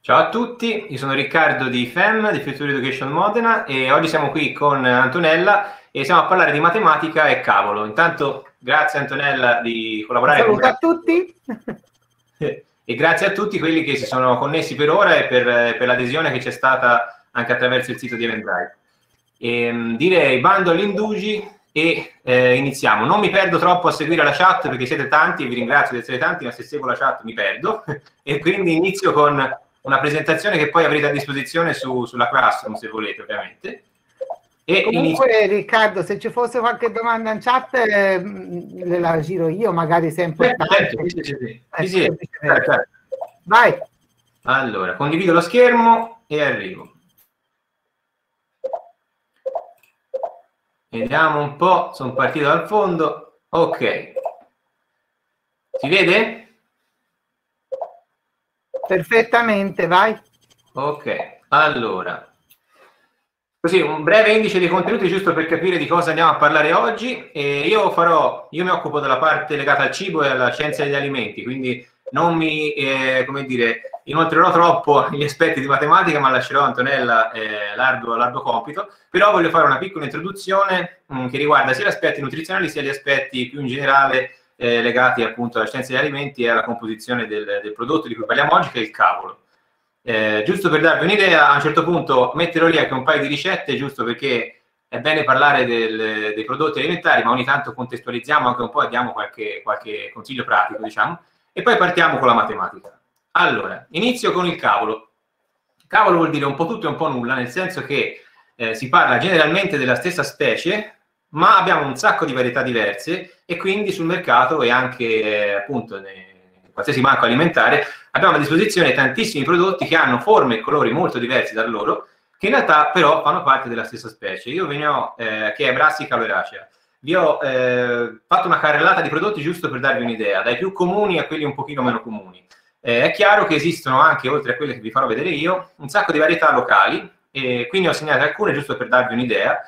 Ciao a tutti, io sono Riccardo di FEM, di Future Education Modena, e oggi siamo qui con Antonella e siamo a parlare di matematica e cavolo. Intanto grazie Antonella di collaborare con Saluto a me tutti. e grazie a tutti quelli che si sono connessi per ora e per l'adesione che c'è stata anche attraverso il sito di Eventbrite. Direi bando all'indugi e iniziamo. Non mi perdo troppo a seguire la chat perché siete tanti e vi ringrazio di essere tanti, ma se seguo la chat mi perdo e quindi inizio con una presentazione che poi avrete a disposizione sulla Classroom, se volete, ovviamente. E comunque, Riccardo, se ci fosse qualche domanda in chat, la giro io, magari se è importante. Sì. Vai. Allora, condivido lo schermo e arrivo. Vediamo un po', sono partito dal fondo. Ok. Si vede? Perfettamente, vai. Ok, allora. Così, un breve indice dei contenuti giusto per capire di cosa andiamo a parlare oggi. Io mi occupo della parte legata al cibo e alla scienza degli alimenti, quindi non mi, come dire, inoltrerò troppo gli aspetti di matematica, ma lascerò a Antonella l'arduo compito. Però voglio fare una piccola introduzione che riguarda sia gli aspetti nutrizionali sia gli aspetti più in generale legati appunto alla scienza degli alimenti e alla composizione del prodotto di cui parliamo oggi, che è il cavolo. Giusto per darvi un'idea, a un certo punto metterò lì anche un paio di ricette, giusto perché è bene parlare dei prodotti alimentari, ma ogni tanto contestualizziamo anche un po' e diamo qualche consiglio pratico, diciamo, e poi partiamo con la matematica. Allora, inizio con il cavolo. Cavolo vuol dire un po' tutto e un po' nulla, nel senso che si parla generalmente della stessa specie, ma abbiamo un sacco di varietà diverse e quindi sul mercato e anche appunto in qualsiasi banco alimentare abbiamo a disposizione tantissimi prodotti che hanno forme e colori molto diversi da loro, che in realtà però fanno parte della stessa specie. Io ve ne ho, che è Brassica oleracea. Vi ho fatto una carrellata di prodotti giusto per darvi un'idea, dai più comuni a quelli un pochino meno comuni. È chiaro che esistono anche, oltre a quelle che vi farò vedere io, un sacco di varietà locali, e quindi ho segnato alcune giusto per darvi un'idea.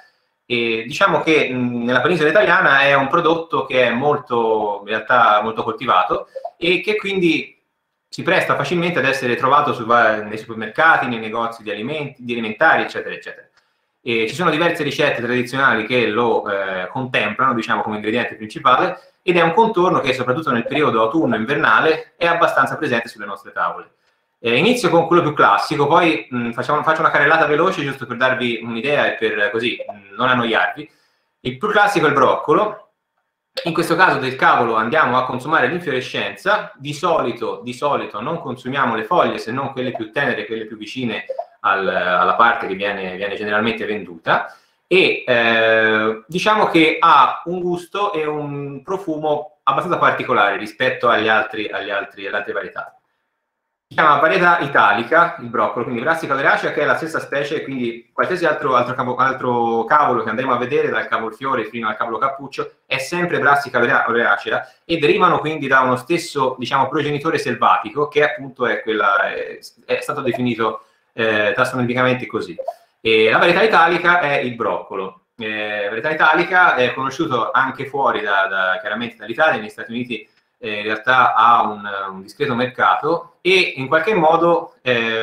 E diciamo che nella penisola italiana è un prodotto che è molto, in realtà, molto coltivato e che quindi si presta facilmente ad essere trovato nei supermercati, nei negozi di alimentari, eccetera, eccetera. E ci sono diverse ricette tradizionali che lo contemplano, diciamo, come ingrediente principale, ed è un contorno che, soprattutto nel periodo autunno-invernale, è abbastanza presente sulle nostre tavole. Inizio con quello più classico, poi faccio una carrellata veloce giusto per darvi un'idea e per così non annoiarvi. Il più classico è il broccolo. In questo caso del cavolo andiamo a consumare l'infiorescenza. Di solito non consumiamo le foglie, se non quelle più tenere, quelle più vicine alla parte che viene generalmente venduta. E diciamo che ha un gusto e un profumo abbastanza particolare rispetto alle altre varietà. Si chiama varietà italica, il broccolo, quindi Brassica oleracea, che è la stessa specie, quindi qualsiasi altro cavolo che andremo a vedere, dal cavolfiore fino al cavolo cappuccio, è sempre Brassica oleracea e derivano quindi da uno stesso, diciamo, progenitore selvatico, che appunto è stato definito tassonomicamente così. E la varietà italica è il broccolo. La varietà italica è conosciuto anche fuori chiaramente dall'Italia, negli Stati Uniti in realtà ha un discreto mercato e in qualche modo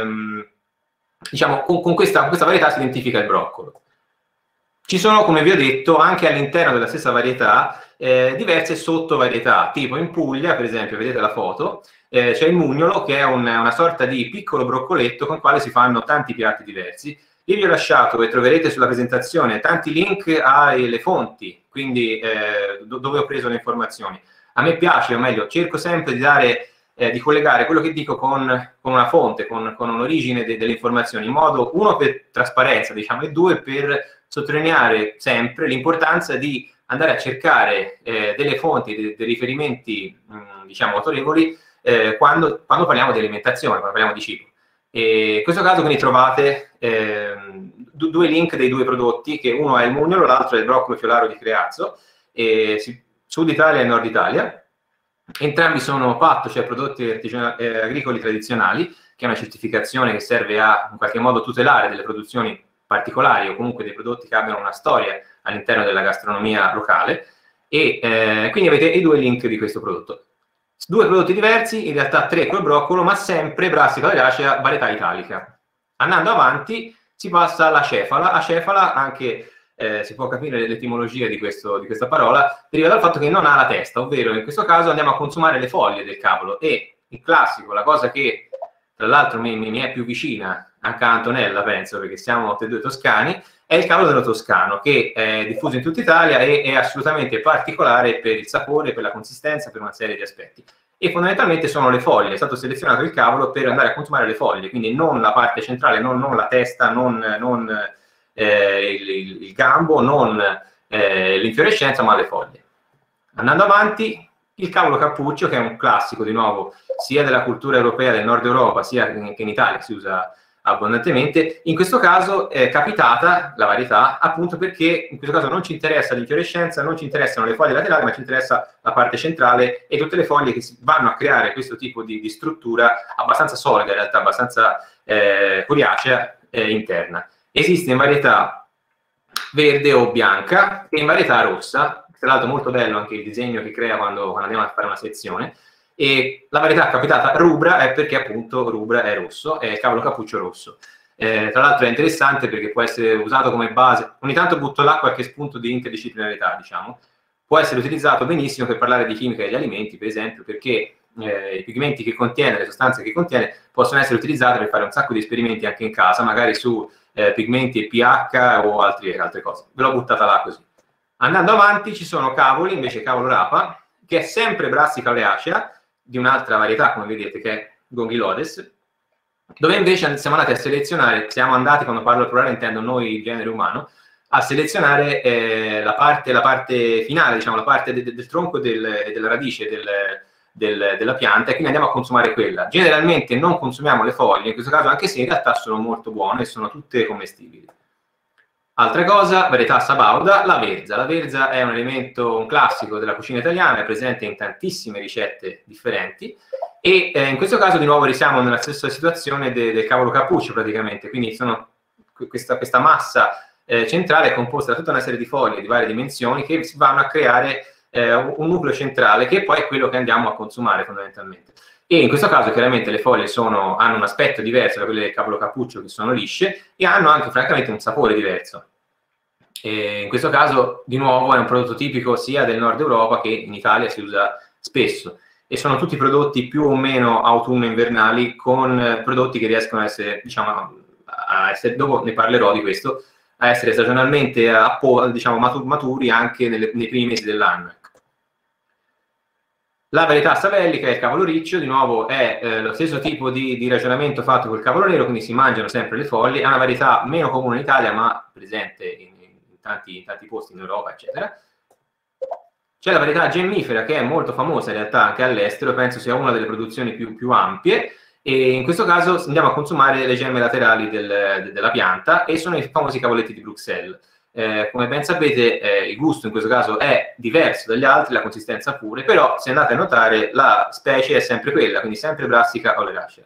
diciamo con questa varietà si identifica il broccolo. Ci sono, come vi ho detto, anche all'interno della stessa varietà diverse sottovarietà, tipo in Puglia, per esempio, vedete la foto, c'è il mugnolo, che è una sorta di piccolo broccoletto con il quale si fanno tanti piatti diversi. Io vi ho lasciato, e troverete sulla presentazione, tanti link alle fonti, quindi dove ho preso le informazioni. A me piace, o meglio, cerco sempre di collegare quello che dico con una fonte, con un'origine delle informazioni, in modo, uno, per trasparenza, diciamo, e due, per sottolineare sempre l'importanza di andare a cercare delle fonti, dei riferimenti, diciamo, autorevoli quando parliamo di alimentazione, quando parliamo di cibo. E in questo caso quindi trovate due link dei due prodotti, che uno è il mugnolo, l'altro è il broccolo fiolaro di Creazzo, Sud Italia e Nord Italia. Entrambi sono PAT, cioè prodotti agricoli tradizionali, che è una certificazione che serve a in qualche modo tutelare delle produzioni particolari o comunque dei prodotti che abbiano una storia all'interno della gastronomia locale, e quindi avete i due link di questo prodotto. 2 prodotti diversi, in realtà 3 col broccolo, ma sempre brassica oleracea varietà italica. Andando avanti si passa alla cefala. A cefala anche si può capire l'etimologia di questa parola, deriva dal fatto che non ha la testa, ovvero in questo caso andiamo a consumare le foglie del cavolo, e il classico, la cosa che tra l'altro mi è più vicina anche a Antonella, penso, perché siamo tutti e due toscani, è il cavolo dello toscano, che è diffuso in tutta Italia e è assolutamente particolare per il sapore, per la consistenza, per una serie di aspetti. E fondamentalmente sono le foglie, è stato selezionato il cavolo per andare a consumare le foglie, quindi non la parte centrale, non la testa, non il gambo, non l'infiorescenza, ma le foglie. Andando avanti, il cavolo cappuccio, che è un classico di nuovo sia della cultura europea del nord Europa sia che in Italia si usa abbondantemente. In questo caso è capitata la varietà appunto perché in questo caso non ci interessa l'infiorescenza, non ci interessano le foglie laterali, ma ci interessa la parte centrale e tutte le foglie che vanno a creare questo tipo di struttura abbastanza solida, in realtà abbastanza coriacea interna. Esiste in varietà verde o bianca e in varietà rossa. Tra l'altro molto bello anche il disegno che crea quando andiamo a fare una sezione. E la varietà capitata rubra è perché appunto rubra è rosso, è il cavolo cappuccio rosso. Tra l'altro è interessante perché può essere usato come base, ogni tanto butto là qualche spunto di interdisciplinarità, diciamo. Può essere utilizzato benissimo per parlare di chimica degli alimenti, per esempio, perché i pigmenti che contiene, le sostanze che contiene, possono essere utilizzate per fare un sacco di esperimenti anche in casa, magari su pigmenti e pH o altre cose. Ve l'ho buttata là così. Andando avanti ci sono cavoli, invece cavolo rapa, che è sempre brassica oleracea, di un'altra varietà, come vedete, che è Gongylodes, dove invece siamo andati a selezionare, siamo andati, quando parlo al plurale intendo noi, il genere umano, a selezionare la parte finale, diciamo, la parte del tronco e della radice della pianta, e quindi andiamo a consumare quella. Generalmente non consumiamo le foglie, in questo caso, anche se in realtà sono molto buone e sono tutte commestibili. Altra cosa, varietà sabauda, la verza. La verza è un elemento, un classico della cucina italiana, è presente in tantissime ricette differenti e in questo caso di nuovo siamo nella stessa situazione del cavolo cappuccio praticamente, quindi questa massa centrale è composta da tutta una serie di foglie di varie dimensioni che vanno a creare un nucleo centrale che poi è quello che andiamo a consumare fondamentalmente. E in questo caso chiaramente le foglie hanno un aspetto diverso da quelle del cavolo cappuccio, che sono lisce, e hanno anche francamente un sapore diverso. E in questo caso di nuovo è un prodotto tipico sia del nord Europa che in Italia si usa spesso, e sono tutti prodotti più o meno autunno-invernali, con prodotti che riescono a essere, diciamo, dopo ne parlerò di questo, a essere stagionalmente diciamo, maturi anche nei primi mesi dell'anno. La varietà savellica è il cavolo riccio, di nuovo è lo stesso tipo di ragionamento fatto col cavolo nero, quindi si mangiano sempre le foglie, è una varietà meno comune in Italia ma presente in tanti posti in Europa, eccetera. C'è la varietà gemmifera che è molto famosa in realtà anche all'estero, penso sia una delle produzioni più ampie, e in questo caso andiamo a consumare le gemme laterali della pianta, e sono i famosi cavoletti di Bruxelles. Come ben sapete il gusto in questo caso è diverso dagli altri, la consistenza pure, però se andate a notare la specie è sempre quella, quindi sempre brassica oleracea.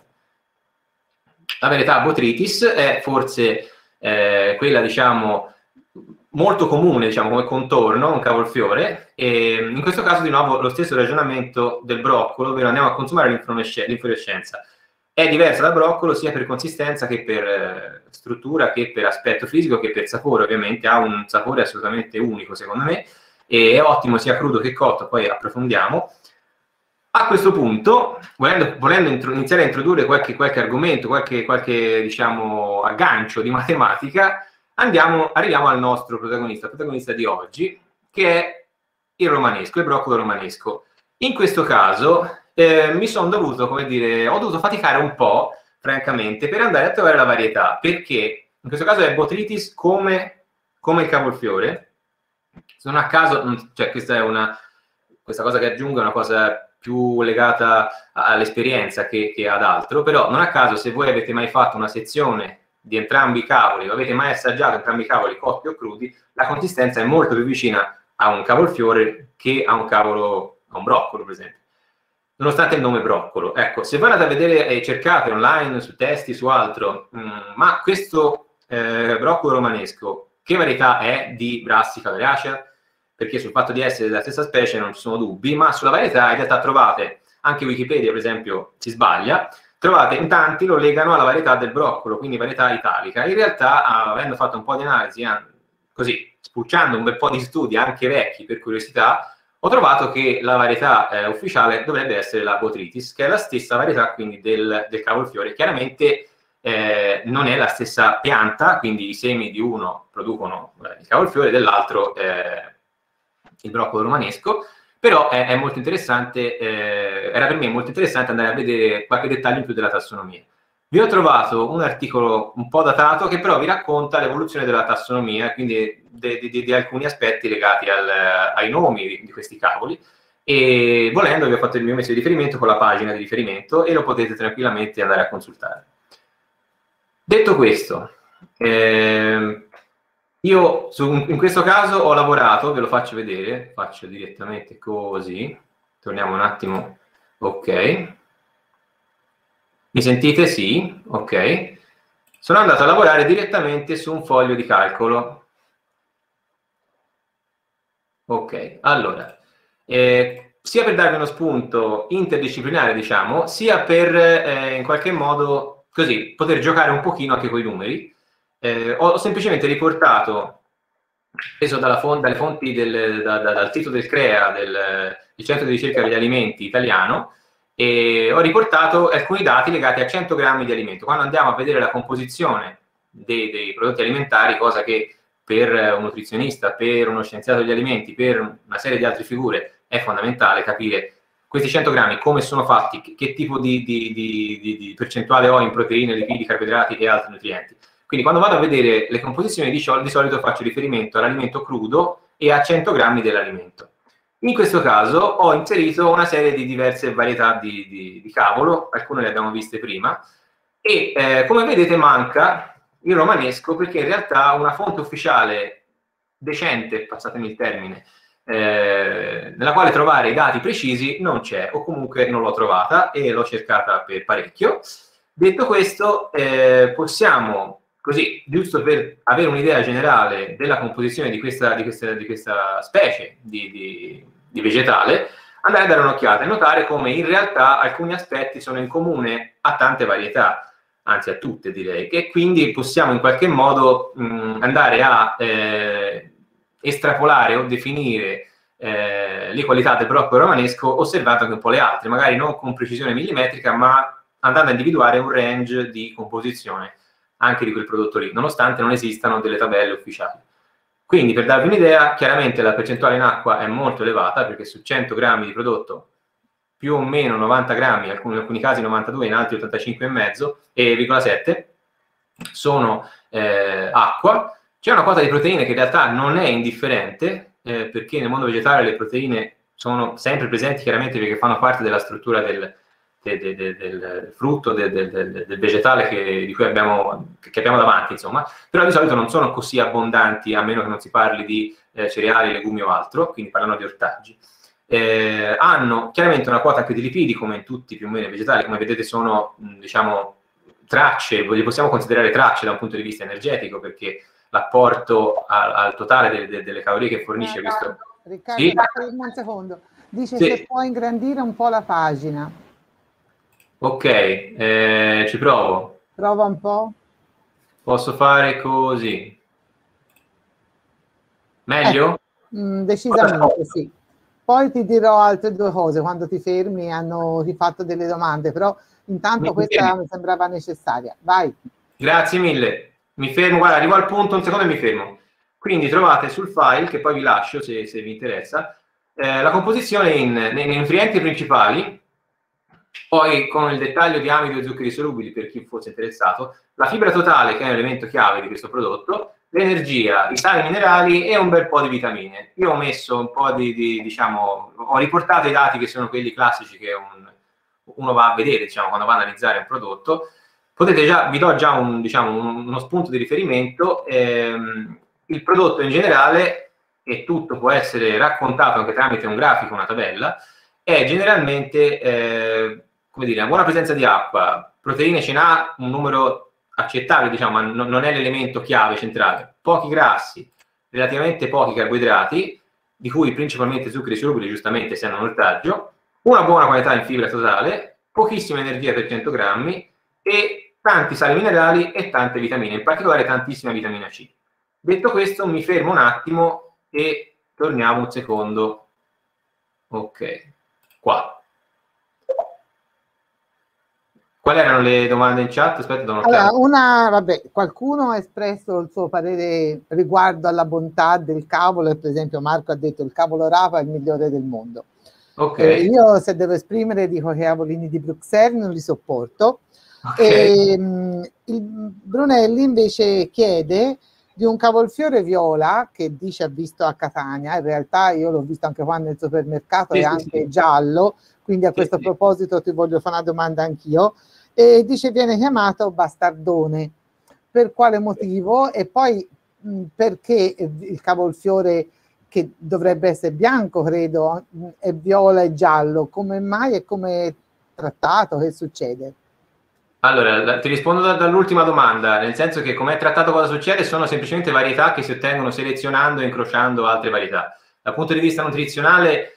La varietà Botrytis è forse quella, diciamo, molto comune, diciamo, come contorno, un cavolfiore, e in questo caso di nuovo lo stesso ragionamento del broccolo, ovvero andiamo a consumare l'infiorescenza. È diversa dal broccolo sia per consistenza che per struttura, che per aspetto fisico, che per sapore. Ovviamente ha un sapore assolutamente unico secondo me, e è ottimo sia crudo che cotto, poi approfondiamo. A questo punto, volendo iniziare a introdurre qualche argomento, qualche diciamo aggancio di matematica, arriviamo al nostro protagonista di oggi, che è il romanesco, il broccolo romanesco. In questo caso mi sono dovuto, come dire, ho dovuto faticare un po', francamente, per andare a trovare la varietà, perché in questo caso è Botrytis come il cavolfiore. Non a caso, cioè questa cosa che aggiungo è una cosa più legata all'esperienza che ad altro, però non a caso, se voi avete mai fatto una sezione di entrambi i cavoli, o avete mai assaggiato entrambi i cavoli cotti o crudi, la consistenza è molto più vicina a un cavolfiore che a un broccolo, per esempio. Nonostante il nome broccolo. Ecco, se voi andate a vedere e cercate online, su testi, su altro, ma questo broccolo romanesco, che varietà è di brassica oleracea? Perché sul fatto di essere della stessa specie non ci sono dubbi, ma sulla varietà in realtà trovate anche Wikipedia per esempio si sbaglia, trovate in tanti lo legano alla varietà del broccolo, quindi varietà italica. In realtà, avendo fatto un po' di analisi, così, spulciando un bel po' di studi, anche vecchi, per curiosità, ho trovato che la varietà ufficiale dovrebbe essere la Botrytis, che è la stessa varietà quindi del cavolfiore. Chiaramente non è la stessa pianta, quindi i semi di uno producono il cavolfiore, dell'altro il broccolo romanesco, però è molto interessante, era per me molto interessante andare a vedere qualche dettaglio in più della tassonomia. Vi ho trovato un articolo un po' datato che però vi racconta l'evoluzione della tassonomia, quindi di alcuni aspetti legati ai nomi di questi cavoli, e volendo vi ho fatto il mio messaggio di riferimento con la pagina di riferimento e lo potete tranquillamente andare a consultare. Detto questo, io in questo caso ho lavorato, ve lo faccio vedere, faccio direttamente così, torniamo un attimo, ok. Mi sentite? Sì, ok. Sono andato a lavorare direttamente su un foglio di calcolo. Ok, allora, sia per darvi uno spunto interdisciplinare, diciamo, sia per in qualche modo così poter giocare un pochino anche con i numeri. Ho semplicemente riportato, preso dalle fonti dal sito del CREA, del Centro di Ricerca degli Alimenti italiano, e ho riportato alcuni dati legati a 100 grammi di alimento. Quando andiamo a vedere la composizione dei prodotti alimentari, cosa che per un nutrizionista, per uno scienziato degli alimenti, per una serie di altre figure è fondamentale capire questi 100 grammi come sono fatti, che tipo di percentuale ho in proteine, lipidi, carboidrati e altri nutrienti. Quindi quando vado a vedere le composizioni di solito faccio riferimento all'alimento crudo e a 100 grammi dell'alimento. In questo caso ho inserito una serie di diverse varietà di cavolo, alcune le abbiamo viste prima, e come vedete manca il romanesco, perché in realtà una fonte ufficiale decente, passatemi il termine, nella quale trovare i dati precisi non c'è, o comunque non l'ho trovata e l'ho cercata per parecchio. Detto questo, possiamo, così, giusto per avere un'idea generale della composizione di questa specie di vegetale, andare a dare un'occhiata e notare come in realtà alcuni aspetti sono in comune a tante varietà, anzi a tutte direi, e quindi possiamo in qualche modo andare a estrapolare o definire le qualità del broccolo romanesco osservando anche un po' le altre, magari non con precisione millimetrica, ma andando a individuare un range di composizione anche di quel prodotto lì, nonostante non esistano delle tabelle ufficiali. Quindi, per darvi un'idea, chiaramente la percentuale in acqua è molto elevata, perché su 100 grammi di prodotto più o meno 90 grammi, in alcuni casi 92, in altri 85,7 sono acqua. C'è una quota di proteine che in realtà non è indifferente, perché nel mondo vegetale le proteine sono sempre presenti, chiaramente perché fanno parte della struttura del frutto, del vegetale che abbiamo davanti, insomma, però di solito non sono così abbondanti, a meno che non si parli di cereali, legumi o altro, quindi parlano di ortaggi. Hanno chiaramente una quota anche di lipidi, come in tutti più o meno i vegetali, come vedete sono, diciamo, tracce, li possiamo considerare tracce da un punto di vista energetico, perché l'apporto al totale delle calorie che fornisce questo... Riccardo, sì? Un secondo. Dice sì. Se puoi ingrandire un po' la pagina. Ok, ci provo. Prova un po'. Posso fare così. Meglio? Decisamente sì. Poi ti dirò altre due cose quando ti fermi, hanno rifatto delle domande, però intanto questa mi sembrava necessaria. Vai. Grazie mille. Mi fermo, guarda, arrivo al punto, un secondo e mi fermo. Quindi trovate sul file, che poi vi lascio se vi interessa, la composizione nei nutrienti principali, poi con il dettaglio di amido e zuccheri solubili per chi fosse interessato, la fibra totale, che è un elemento chiave di questo prodotto, l'energia, i sali minerali e un bel po' di vitamine. Io ho messo un po' diciamo, ho riportato i dati che sono quelli classici che uno va a vedere, diciamo, quando va a analizzare un prodotto. Potete già, vi do già uno spunto di riferimento. Il prodotto in generale, e tutto può essere raccontato anche tramite un grafico, una tabella, è generalmente, come dire, una buona presenza di acqua, proteine ce n'ha un numero accettabile, diciamo, ma non è l'elemento chiave centrale, pochi grassi, relativamente pochi carboidrati, di cui principalmente zuccheri solubili, giustamente, essendo un ortaggio, una buona qualità in fibra totale, pochissima energia per 100 grammi e tanti sali minerali e tante vitamine, in particolare tantissima vitamina C. Detto questo, mi fermo un attimo e torniamo un secondo. Ok, qua. Quali erano le domande in chat? Aspetta, allora, vabbè, qualcuno ha espresso il suo parere riguardo alla bontà del cavolo, e per esempio Marco ha detto il cavolo rapa è il migliore del mondo. Okay. Io se devo esprimere dico che i cavolini di Bruxelles non li sopporto. Okay. Il Brunelli invece chiede di un cavolfiore viola che dice ha visto a Catania, in realtà io l'ho visto anche qua nel supermercato, è anche giallo, quindi a questo proposito ti voglio fare una domanda anch'io. E dice viene chiamato bastardone, per quale motivo? E poi perché il cavolfiore, che dovrebbe essere bianco credo, è viola e giallo, come mai e come è trattato, che succede? Allora, ti rispondo dall'ultima domanda, nel senso che come è trattato cosa succede sono semplicemente varietà che si ottengono selezionando e incrociando altre varietà. Dal punto di vista nutrizionale,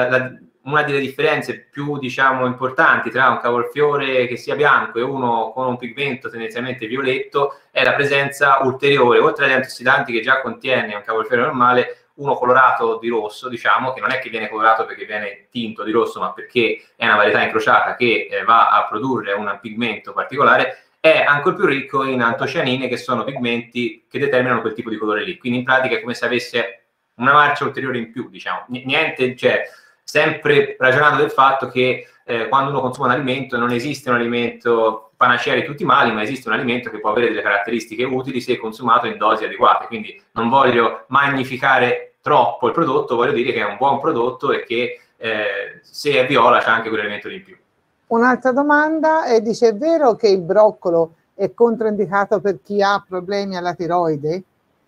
una delle differenze più, diciamo, importanti tra un cavolfiore che sia bianco e uno con un pigmento tendenzialmente violetto è la presenza ulteriore, oltre agli antiossidanti che già contiene un cavolfiore normale, uno colorato di rosso, diciamo, che non è che viene colorato perché viene tinto di rosso, ma perché è una varietà incrociata che va a produrre un pigmento particolare, è ancora più ricco in antocianine, che sono pigmenti che determinano quel tipo di colore lì. Quindi in pratica è come se avesse una marcia ulteriore in più, diciamo. Niente, cioè, sempre ragionando del fatto che quando uno consuma un alimento non esiste un alimento panacea di tutti i mali, ma esiste un alimento che può avere delle caratteristiche utili se consumato in dosi adeguate. Quindi non voglio magnificare troppo il prodotto, voglio dire che è un buon prodotto e che se è viola c'è anche quell'elemento di più. Un'altra domanda dice: è vero che il broccolo è controindicato per chi ha problemi alla tiroide?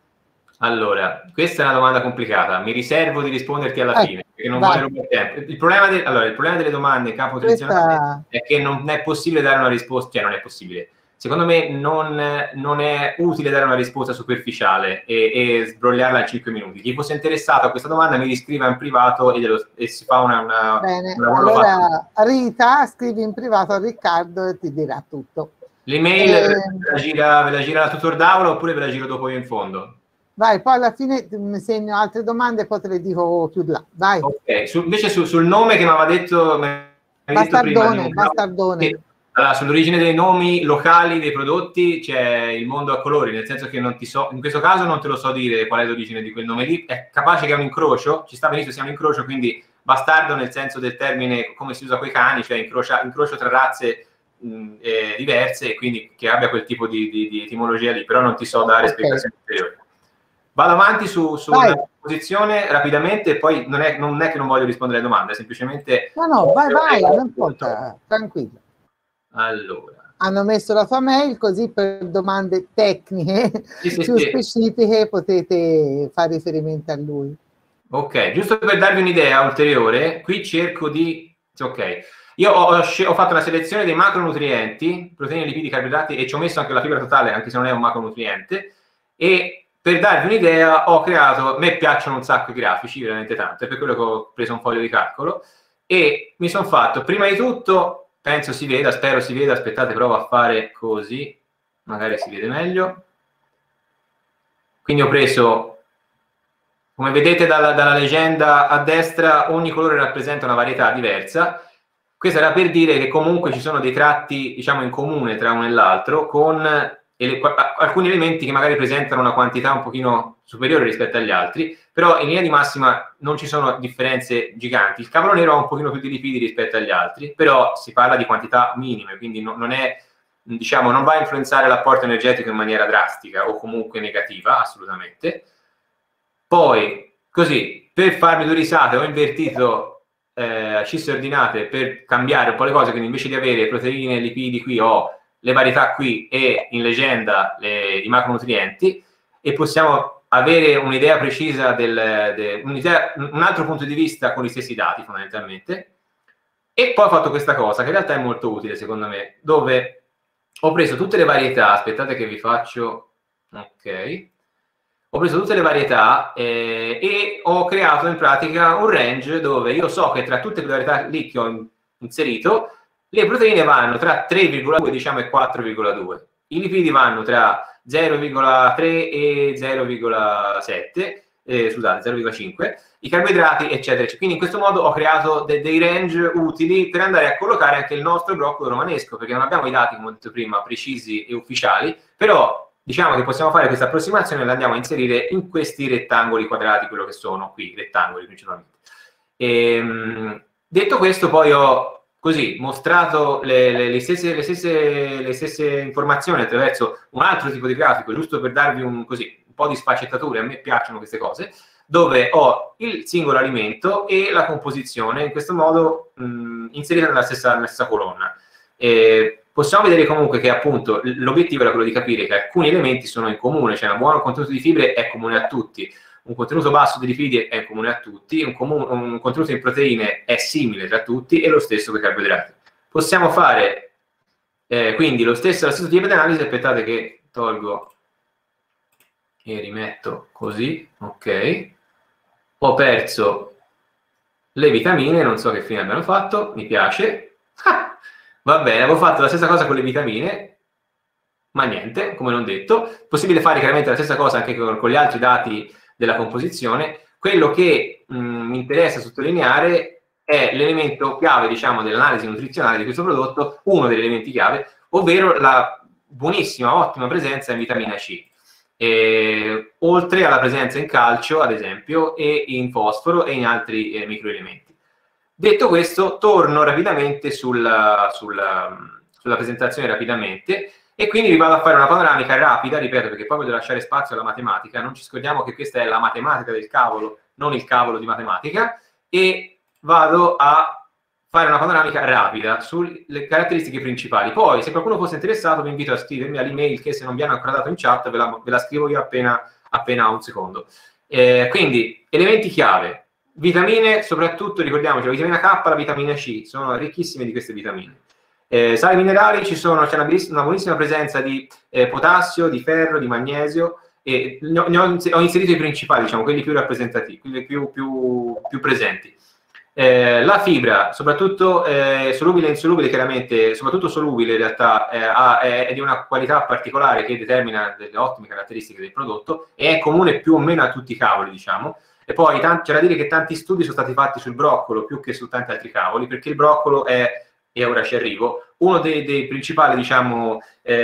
Allora, questa è una domanda complicata, mi riservo di risponderti alla fine, perché non voglio rubare tempo. Il problema delle domande in campo nutrizionale è che non è possibile dare una risposta, cioè non è possibile. Secondo me non è utile dare una risposta superficiale e sbrogliarla in 5 minuti. Chi fosse interessato a questa domanda mi riscriva in privato e si fa una Bene, allora Rita scrivi in privato a Riccardo e ti dirà tutto. L'email ve la gira la tutor d'Aula oppure ve la giro dopo io in fondo? Vai, poi alla fine mi segno altre domande e poi te le dico più là. Vai. Ok, invece sul nome che mi aveva detto, Bastardone, Bastardone. Allora, sull'origine dei nomi locali dei prodotti c'è il mondo a colori, nel senso che non ti so, in questo caso non te lo so dire qual è l'origine di quel nome lì, è capace che è un incrocio, ci sta benissimo sia un incrocio, quindi bastardo nel senso del termine come si usa coi cani, cioè incrocio tra razze diverse e quindi che abbia quel tipo di etimologia lì, però non ti so dare spiegazioni ulteriori. Vado avanti su una posizione rapidamente e poi non è che non voglio rispondere alle domande, è semplicemente... No, vai, non importa, tranquillo. Allora. Hanno messo la tua mail così per domande tecniche più specifiche potete fare riferimento a lui. Ok, giusto per darvi un'idea ulteriore, qui cerco di... Ok, io ho fatto una selezione dei macronutrienti, proteine, lipidi, carboidrati e ci ho messo anche la fibra totale, anche se non è un macronutriente, e per darvi un'idea ho creato, a me piacciono un sacco i grafici, veramente tanto, è per quello che ho preso un foglio di calcolo, e mi sono fatto, prima di tutto, penso si veda, spero si veda, aspettate, provo a fare così, magari si vede meglio. Quindi ho preso, come vedete dalla leggenda a destra, ogni colore rappresenta una varietà diversa. Questo era per dire che comunque ci sono dei tratti, diciamo, in comune tra uno e l'altro, con alcuni elementi che magari presentano una quantità un pochino superiore rispetto agli altri, però in linea di massima non ci sono differenze giganti. Il cavolo nero ha un pochino più di lipidi rispetto agli altri, però si parla di quantità minime, quindi non è, diciamo, non va a influenzare l'apporto energetico in maniera drastica o comunque negativa, assolutamente. Poi, così, per farmi due risate, ho invertito scisse ordinate per cambiare un po' le cose, quindi invece di avere proteine e lipidi qui ho le varietà qui e in leggenda i macronutrienti, e possiamo avere un'idea precisa un altro punto di vista con gli stessi dati fondamentalmente. E poi ho fatto questa cosa che in realtà è molto utile secondo me, dove ho preso tutte le varietà, aspettate che vi faccio, ok, ho preso tutte le varietà e ho creato in pratica un range dove io so che tra tutte le varietà lì che ho inserito, le proteine vanno tra 3,2 diciamo e 4,2, i lipidi vanno tra 0,3 e 0,7, scusate, 0,5, i carboidrati, eccetera. Quindi in questo modo ho creato dei range utili per andare a collocare anche il nostro broccolo romanesco, perché non abbiamo i dati, come ho detto prima, precisi e ufficiali, però diciamo che possiamo fare questa approssimazione e la andiamo a inserire in questi rettangoli quadrati, quello che sono qui, rettangoli principalmente. Detto questo, poi ho così mostrato le stesse informazioni attraverso un altro tipo di grafico, giusto per darvi un po' di sfaccettature. A me piacciono queste cose, dove ho il singolo alimento e la composizione in questo modo inserita nella stessa colonna. Possiamo vedere comunque che appunto l'obiettivo era quello di capire che alcuni elementi sono in comune, cioè un buon contenuto di fibre è comune a tutti, un contenuto basso di lipidi è comune a tutti, un contenuto di proteine è simile tra tutti e lo stesso per i carboidrati. Possiamo fare quindi lo stesso tipo di analisi. Aspettate che tolgo e rimetto così, ok. Ho perso le vitamine, non so che fine abbiano fatto, mi piace. Va bene, avevo fatto la stessa cosa con le vitamine, ma niente, come non detto. Possibile fare chiaramente la stessa cosa anche con gli altri dati della composizione. Quello che mi interessa sottolineare è l'elemento chiave, diciamo, dell'analisi nutrizionale di questo prodotto, uno degli elementi chiave, ovvero la buonissima, ottima presenza in vitamina C. Oltre alla presenza in calcio, ad esempio, e in fosforo e in altri microelementi. Detto questo, torno rapidamente sulla presentazione rapidamente, e quindi vi vado a fare una panoramica rapida, ripeto, perché poi voglio lasciare spazio alla matematica. Non ci scordiamo che questa è la matematica del cavolo, non il cavolo di matematica, e vado a fare una panoramica rapida sulle caratteristiche principali. Poi, se qualcuno fosse interessato, vi invito a scrivermi all'email, che se non vi hanno ancora dato in chat ve la scrivo io appena un secondo. Quindi, elementi chiave. Vitamine, soprattutto ricordiamoci, la vitamina K, la vitamina C, sono ricchissime di queste vitamine. Sali minerali, c'è una buonissima presenza di potassio, di ferro, di magnesio, e ho inserito i principali, diciamo, quelli più rappresentativi, quelli più presenti. La fibra, soprattutto solubile e insolubile, chiaramente, soprattutto solubile in realtà, è di una qualità particolare che determina delle ottime caratteristiche del prodotto, e è comune più o meno a tutti i cavoli, diciamo. E poi c'è da dire che tanti studi sono stati fatti sul broccolo più che su tanti altri cavoli, perché il broccolo è, e ora ci arrivo, uno dei principali, diciamo,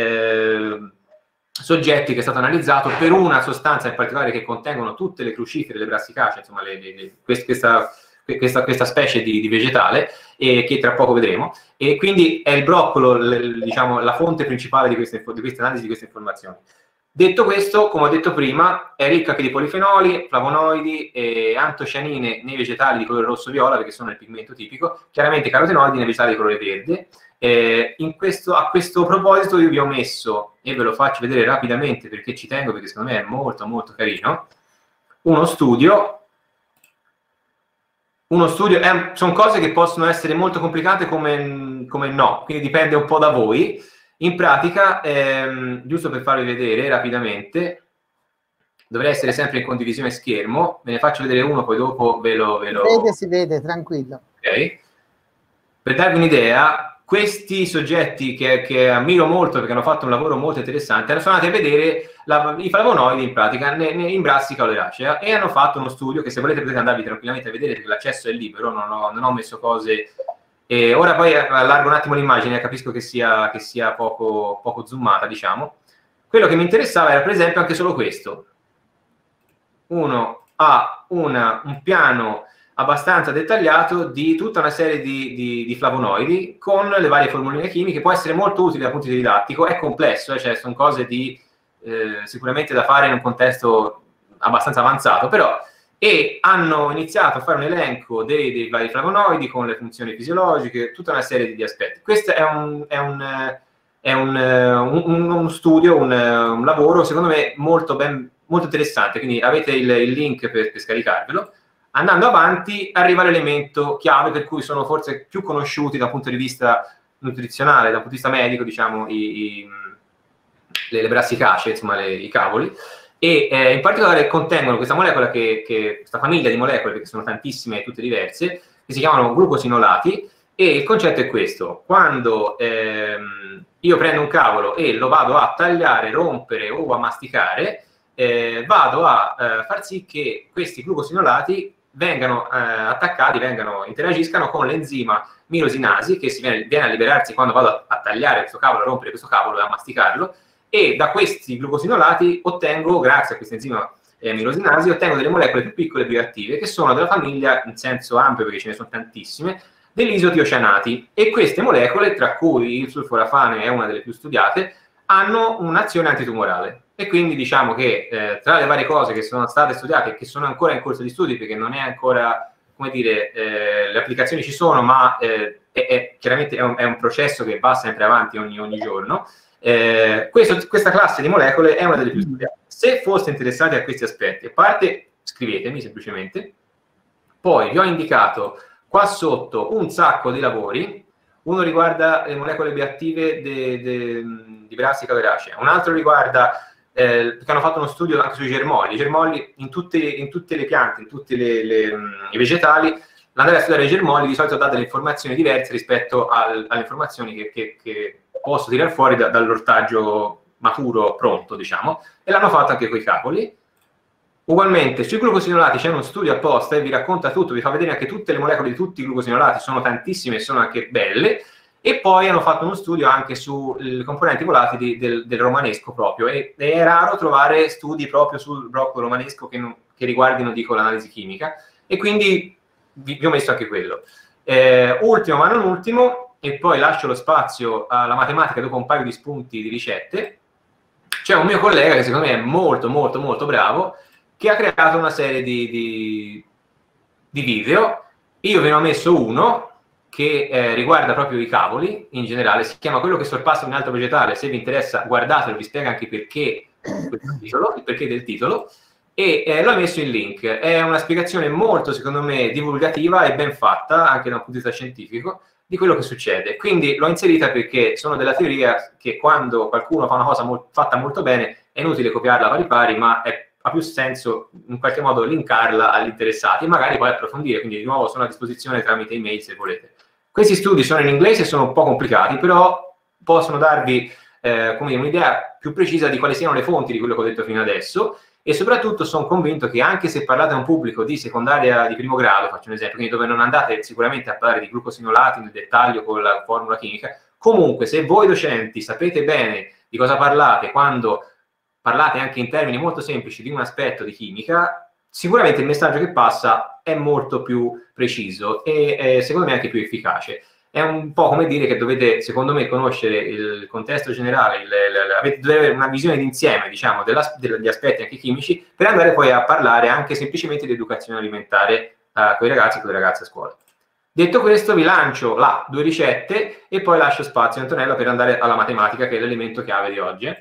soggetti che è stato analizzato per una sostanza in particolare che contengono tutte le crucifere, le brassicacee, insomma, questa specie di vegetale, che tra poco vedremo, e quindi è il broccolo, diciamo, la fonte principale di queste analisi, di queste informazioni. Detto questo, come ho detto prima, è ricca anche di polifenoli, flavonoidi e antocianine nei vegetali di colore rosso-viola, perché sono il pigmento tipico, chiaramente carotenoidi nei vegetali di colore verde. A questo proposito io vi ho messo, e ve lo faccio vedere rapidamente perché ci tengo, perché secondo me è molto molto carino, uno studio. Sono cose che possono essere molto complicate come no, quindi dipende un po' da voi. In pratica, giusto per farvi vedere rapidamente, dovrei essere sempre in condivisione schermo, ve ne faccio vedere uno, poi dopo ve lo... Si vede, tranquillo. Ok. Per darvi un'idea, questi soggetti che ammiro molto perché hanno fatto un lavoro molto interessante, sono andati a vedere i flavonoidi in pratica in brassica oleracea, e hanno fatto uno studio che, se volete, potete andarvi tranquillamente a vedere, perché l'accesso è libero, non ho messo cose... ora poi allargo un attimo l'immagine, capisco che sia poco zoomata, diciamo. Quello che mi interessava era, per esempio, anche solo questo. Uno ha un piano abbastanza dettagliato di tutta una serie di flavonoidi con le varie formuline chimiche. Può essere molto utile dal punto di vista didattico, è complesso, cioè sono cose sicuramente da fare in un contesto abbastanza avanzato, però... E hanno iniziato a fare un elenco dei vari flavonoidi con le funzioni fisiologiche, tutta una serie di aspetti. Questo è uno studio, un lavoro, secondo me, molto interessante, quindi avete il link per scaricarvelo. Andando avanti, arriva l'elemento chiave, per cui sono forse più conosciuti dal punto di vista nutrizionale, dal punto di vista medico, diciamo, le brassicacee, insomma, i cavoli. e in particolare contengono questa molecola, questa famiglia di molecole, che sono tantissime e tutte diverse, che si chiamano glucosinolati, e il concetto è questo: quando io prendo un cavolo e lo vado a tagliare, rompere o a masticare, vado a far sì che questi glucosinolati vengano attaccati, interagiscano con l'enzima mirosinasi, che viene a liberarsi quando vado a tagliare questo cavolo, a rompere questo cavolo e a masticarlo, e da questi glucosinolati ottengo, grazie a questa enzima mirosinasi, ottengo delle molecole più piccole e più attive, che sono della famiglia, in senso ampio perché ce ne sono tantissime, degli isotiocianati. E queste molecole, tra cui il sulforafane è una delle più studiate, hanno un'azione antitumorale. E quindi diciamo che tra le varie cose che sono state studiate e che sono ancora in corso di studi, perché non è ancora, come dire, le applicazioni ci sono, ma chiaramente è un processo che va sempre avanti ogni giorno, questa classe di molecole è una delle più studiate. Se foste interessati a questi aspetti, a parte scrivetemi semplicemente, poi vi ho indicato qua sotto un sacco di lavori. Uno riguarda le molecole bioattive di brassica veracea, un altro riguarda che hanno fatto uno studio anche sui germogli. I germogli in tutte le piante, in tutti i vegetali, l'andare a studiare i germogli di solito dà delle informazioni diverse rispetto alle informazioni che posso tirare fuori dall'ortaggio maturo pronto, diciamo, e l'hanno fatto anche con i cavoli. Ugualmente sui glucosinolati c'è uno studio apposta e vi racconta tutto, vi fa vedere anche tutte le molecole di tutti i glucosinolati, sono tantissime e sono anche belle. E poi hanno fatto uno studio anche sui componenti volatili del romanesco proprio, e è raro trovare studi proprio sul broccolo romanesco che riguardino, dico, l'analisi chimica, e quindi vi ho messo anche quello. Ultimo ma non ultimo, e poi lascio lo spazio alla matematica dopo un paio di spunti di ricette. C'è un mio collega che secondo me è molto molto molto bravo, che ha creato una serie di video. Io ve ne ho messo uno che riguarda proprio i cavoli in generale, si chiama Quello che sorpassa un altro vegetale. Se vi interessa, guardatelo, vi spiega anche il perché del titolo, e l'ho messo in link. È una spiegazione molto, secondo me, divulgativa e ben fatta, anche da un punto di vista scientifico, di quello che succede. Quindi l'ho inserita perché sono della teoria che quando qualcuno fa una cosa fatta molto bene è inutile copiarla pari pari, ma ha più senso in qualche modo linkarla agli interessati e magari poi approfondire. Quindi di nuovo sono a disposizione tramite email se volete. Questi studi sono in inglese e sono un po' complicati, però possono darvi un'idea più precisa di quali siano le fonti di quello che ho detto fino adesso, e soprattutto sono convinto che anche se parlate a un pubblico di secondaria di primo grado, faccio un esempio, quindi dove non andate sicuramente a parlare di glucosinolati nel dettaglio con la formula chimica, comunque se voi docenti sapete bene di cosa parlate quando parlate anche in termini molto semplici di un aspetto di chimica, sicuramente il messaggio che passa è molto più preciso e secondo me anche più efficace. È un po' come dire che dovete, secondo me, conoscere il contesto generale, dovete avere una visione d'insieme, diciamo, degli aspetti anche chimici, per andare poi a parlare anche semplicemente di educazione alimentare con i ragazzi e con le ragazze a scuola. Detto questo, vi lancio là 2 ricette e poi lascio spazio a Antonella per andare alla matematica, che è l'elemento chiave di oggi.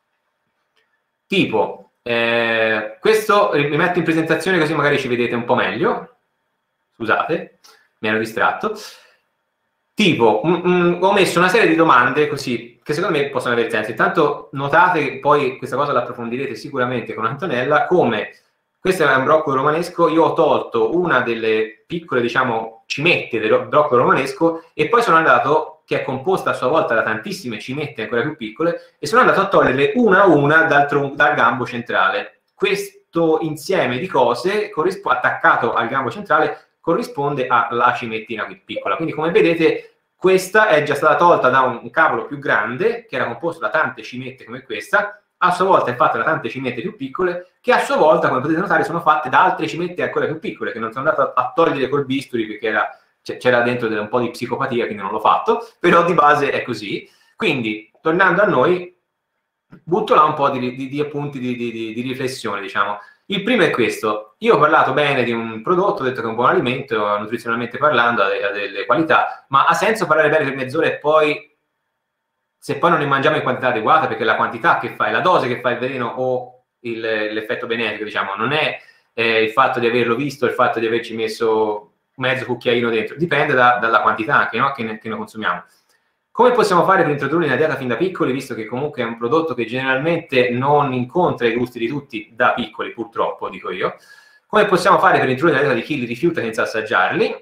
Tipo, questo mi metto in presentazione così magari ci vedete un po' meglio. Scusate, mi ero distratto. Tipo, ho messo una serie di domande così, che secondo me possono avere senso. Intanto notate che poi questa cosa la approfondirete sicuramente con Antonella, come questo è un broccolo romanesco, io ho tolto una delle piccole, diciamo, cimette del broccolo romanesco e poi sono andato, che è composta a sua volta da tantissime cimette ancora più piccole, e sono andato a toglierle una a una dal gambo centrale. Questo insieme di cose, attaccato al gambo centrale, corrisponde alla cimettina più piccola. Quindi, come vedete, questa è già stata tolta da un cavolo più grande, che era composto da tante cimette come questa, a sua volta è fatta da tante cimette più piccole, che a sua volta, come potete notare, sono fatte da altre cimette ancora più piccole, che non sono andato a togliere col bisturi perché c'era dentro un po' di psicopatia, quindi non l'ho fatto, però di base è così. Quindi, tornando a noi, butto là un po' di appunti di riflessione, diciamo. Il primo è questo: io ho parlato bene di un prodotto, ho detto che è un buon alimento, nutrizionalmente parlando, ha delle qualità, ma ha senso parlare bene per mezz'ora e poi, se poi non ne mangiamo in quantità adeguata, perché la quantità che fa, è la dose che fa il veleno o l'effetto benefico, diciamo, non è il fatto di averlo visto, il fatto di averci messo mezzo cucchiaino dentro, dipende dalla quantità anche, no? che noi consumiamo. Come possiamo fare per introdurli nella dieta fin da piccoli, visto che comunque è un prodotto che generalmente non incontra i gusti di tutti da piccoli, purtroppo, dico io. Come possiamo fare per introdurre nella dieta di chi li rifiuta senza assaggiarli?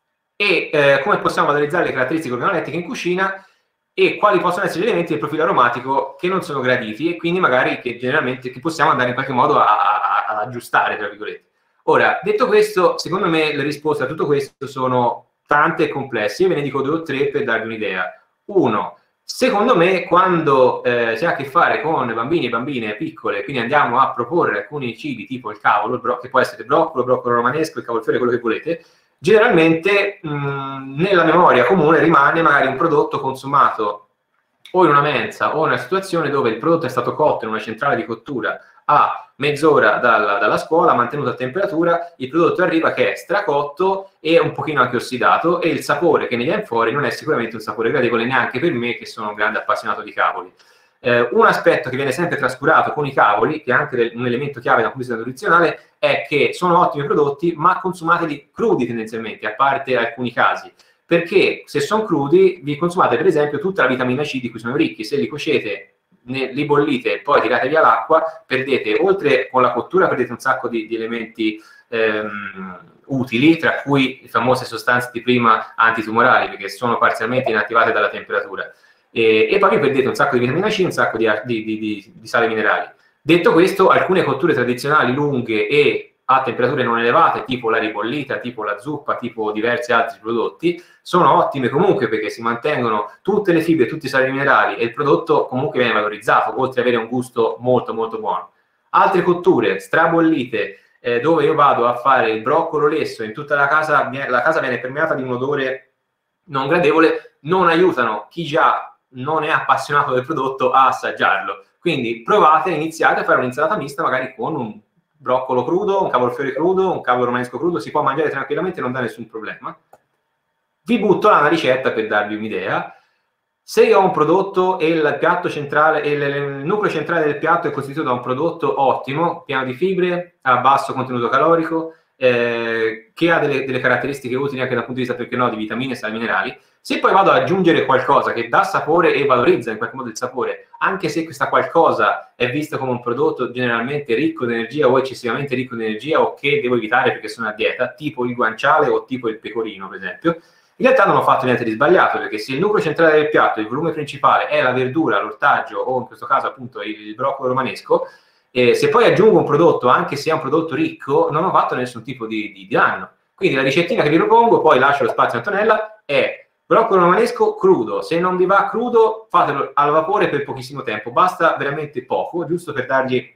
E come possiamo valorizzare le caratteristiche organolettiche in cucina e quali possono essere gli elementi del profilo aromatico che non sono graditi e quindi magari che generalmente che possiamo andare in qualche modo ad aggiustare, tra virgolette. Ora, detto questo, secondo me le risposte a tutto questo sono tante e complesse. Io ve ne dico 2 o 3 per darvi un'idea. Uno, secondo me quando si ha a che fare con bambini e bambine piccole, quindi andiamo a proporre alcuni cibi tipo il cavolo, che può essere broccolo romanesco, il cavolfiore, quello che volete, generalmente nella memoria comune rimane magari un prodotto consumato o in una mensa o in una situazione dove il prodotto è stato cotto in una centrale di cottura a mezz'ora dalla scuola, mantenuto a temperatura, il prodotto arriva che è stracotto e un pochino anche ossidato e il sapore che ne viene fuori non è sicuramente un sapore gradevole neanche per me che sono un grande appassionato di cavoli. Un aspetto che viene sempre trascurato con i cavoli, che è anche un elemento chiave da un punto di vista nutrizionale, è che sono ottimi prodotti ma consumateli crudi tendenzialmente, a parte alcuni casi. Perché se sono crudi vi consumate per esempio tutta la vitamina C di cui sono ricchi, se li cuocete li bollite e poi tirate via l'acqua, perdete, oltre con la cottura, perdete un sacco di elementi utili, tra cui le famose sostanze di prima antitumorali, perché sono parzialmente inattivate dalla temperatura. E poi vi perdete un sacco di vitamina C, un sacco di sali minerali. Detto questo, alcune cotture tradizionali lunghe e a temperature non elevate, tipo la ribollita, tipo la zuppa, tipo diversi altri prodotti, sono ottime comunque perché si mantengono tutte le fibre, tutti i sali minerali e il prodotto comunque viene valorizzato, oltre ad avere un gusto molto molto buono. Altre cotture strabollite, dove io vado a fare il broccolo lesso, in tutta la casa viene permeata di un odore non gradevole, non aiutano chi già non è appassionato del prodotto a assaggiarlo. Quindi provate, iniziate a fare un'insalata mista magari con un broccolo crudo, un cavolfiore crudo, un cavolo romanesco crudo, si può mangiare tranquillamente, non dà nessun problema. Vi butto là una ricetta per darvi un'idea. Se io ho un prodotto e il piatto centrale, il nucleo centrale del piatto è costituito da un prodotto ottimo, pieno di fibre, a basso contenuto calorico, che ha delle caratteristiche utili anche dal punto di vista, perché no, di vitamine e sali minerali, se poi vado ad aggiungere qualcosa che dà sapore e valorizza in qualche modo il sapore, anche se questa qualcosa è vista come un prodotto generalmente ricco di energia o eccessivamente ricco di energia o che devo evitare perché sono a dieta, tipo il guanciale o tipo il pecorino, per esempio, in realtà non ho fatto niente di sbagliato, perché se il nucleo centrale del piatto, il volume principale è la verdura, l'ortaggio o in questo caso appunto il broccolo romanesco, se poi aggiungo un prodotto, anche se è un prodotto ricco, non ho fatto nessun tipo di danno. Quindi la ricettina che vi propongo, poi lascio lo spazio a Antonella, è broccolo romanesco crudo. Se non vi va crudo, fatelo al vapore per pochissimo tempo, basta veramente poco, giusto per dargli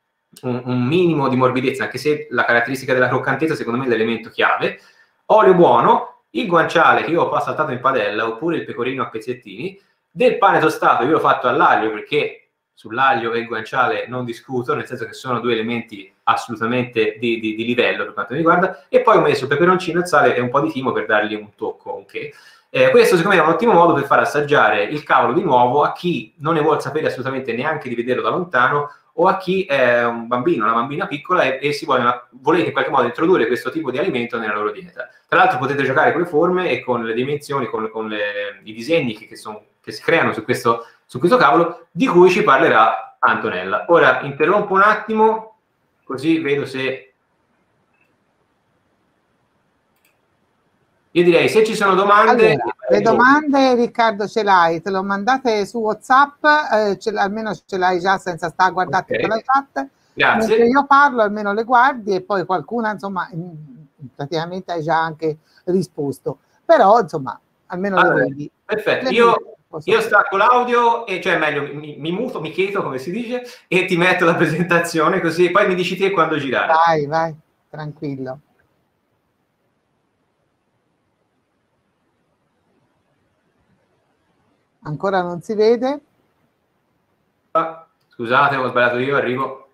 un minimo di morbidezza, anche se la caratteristica della croccantezza secondo me è l'elemento chiave. Olio buono, il guanciale che io ho passato in padella, oppure il pecorino a pezzettini, del pane tostato io l'ho fatto all'aglio perché sull'aglio e il guanciale non discuto, nel senso che sono 2 elementi assolutamente di livello per quanto mi riguarda, e poi ho messo peperoncino, il sale e un po' di timo per dargli un tocco, ok? Questo secondo me è un ottimo modo per far assaggiare il cavolo di nuovo a chi non ne vuole sapere assolutamente neanche di vederlo da lontano, o a chi è un bambino, una bambina piccola e si volete in qualche modo introdurre questo tipo di alimento nella loro dieta. Tra l'altro potete giocare con le forme e con le dimensioni, con i disegni che si creano su questo cavolo, di cui ci parlerà Antonella. Ora interrompo un attimo, così vedo se... Io direi, se ci sono domande... Allora, le domande, Riccardo, ce l'hai, te lo mandate su WhatsApp, almeno ce l'hai già senza stare a guardare tutta la chat. Grazie. Mentre io parlo, almeno le guardi e poi qualcuna, insomma, praticamente hai già anche risposto. Però, insomma, almeno le vedi. Perfetto, io stacco l'audio, e cioè meglio, mi muto, mi chiedo, come si dice, e ti metto la presentazione, così poi mi dici te quando girare. Vai, tranquillo. Ancora non si vede? Scusate, ho sbagliato io, arrivo.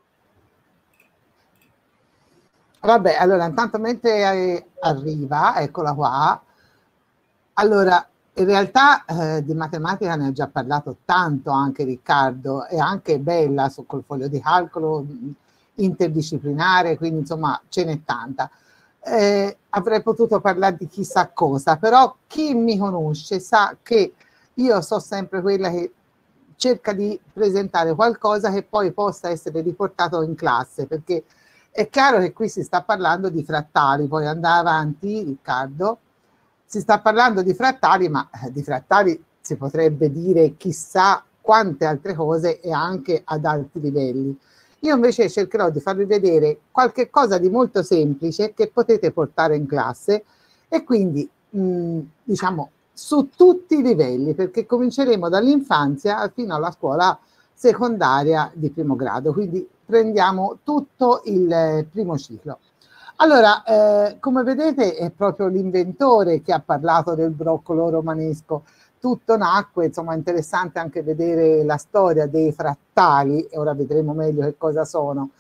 Vabbè, allora intanto mentre arriva, eccola qua. Allora, in realtà di matematica ne ha già parlato tanto anche Riccardo, è anche bella col foglio di calcolo interdisciplinare, quindi insomma ce n'è tanta. Avrei potuto parlare di chissà cosa, però chi mi conosce sa che io so sempre quella che cerca di presentare qualcosa che poi possa essere riportato in classe, perché è chiaro che qui si sta parlando di frattali, poi andare avanti, Riccardo, si sta parlando di frattali, ma di frattali si potrebbe dire chissà quante altre cose e anche ad alti livelli. Io invece cercherò di farvi vedere qualche cosa di molto semplice che potete portare in classe e quindi diciamo su tutti i livelli, perché cominceremo dall'infanzia fino alla scuola secondaria di primo grado, quindi prendiamo tutto il primo ciclo. Allora, come vedete è proprio l'inventore che ha parlato del broccolo romanesco. Tutto nacque, insomma, è interessante anche vedere la storia dei frattali, e ora vedremo meglio che cosa sono,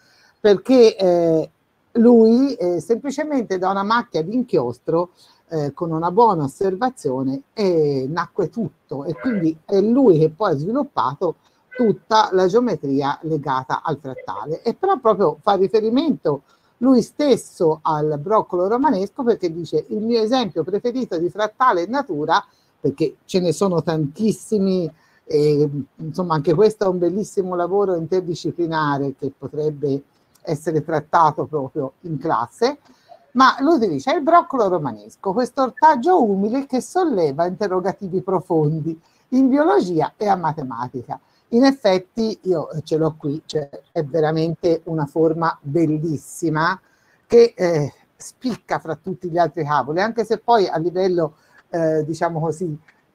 perché lui semplicemente da una macchia di inchiostro con una buona osservazione nacque tutto, e quindi è lui che poi ha sviluppato tutta la geometria legata al frattale, e però proprio fa riferimento lui stesso al broccolo romanesco, perché dice: il mio esempio preferito di frattale in natura, perché ce ne sono tantissimi, insomma anche questo è un bellissimo lavoro interdisciplinare che potrebbe essere trattato proprio in classe, ma lui dice: è il broccolo romanesco, questo ortaggio umile che solleva interrogativi profondi in biologia e a matematica. In effetti io ce l'ho qui, cioè è veramente una forma bellissima che spicca fra tutti gli altri cavoli, anche se poi a livello diciamo così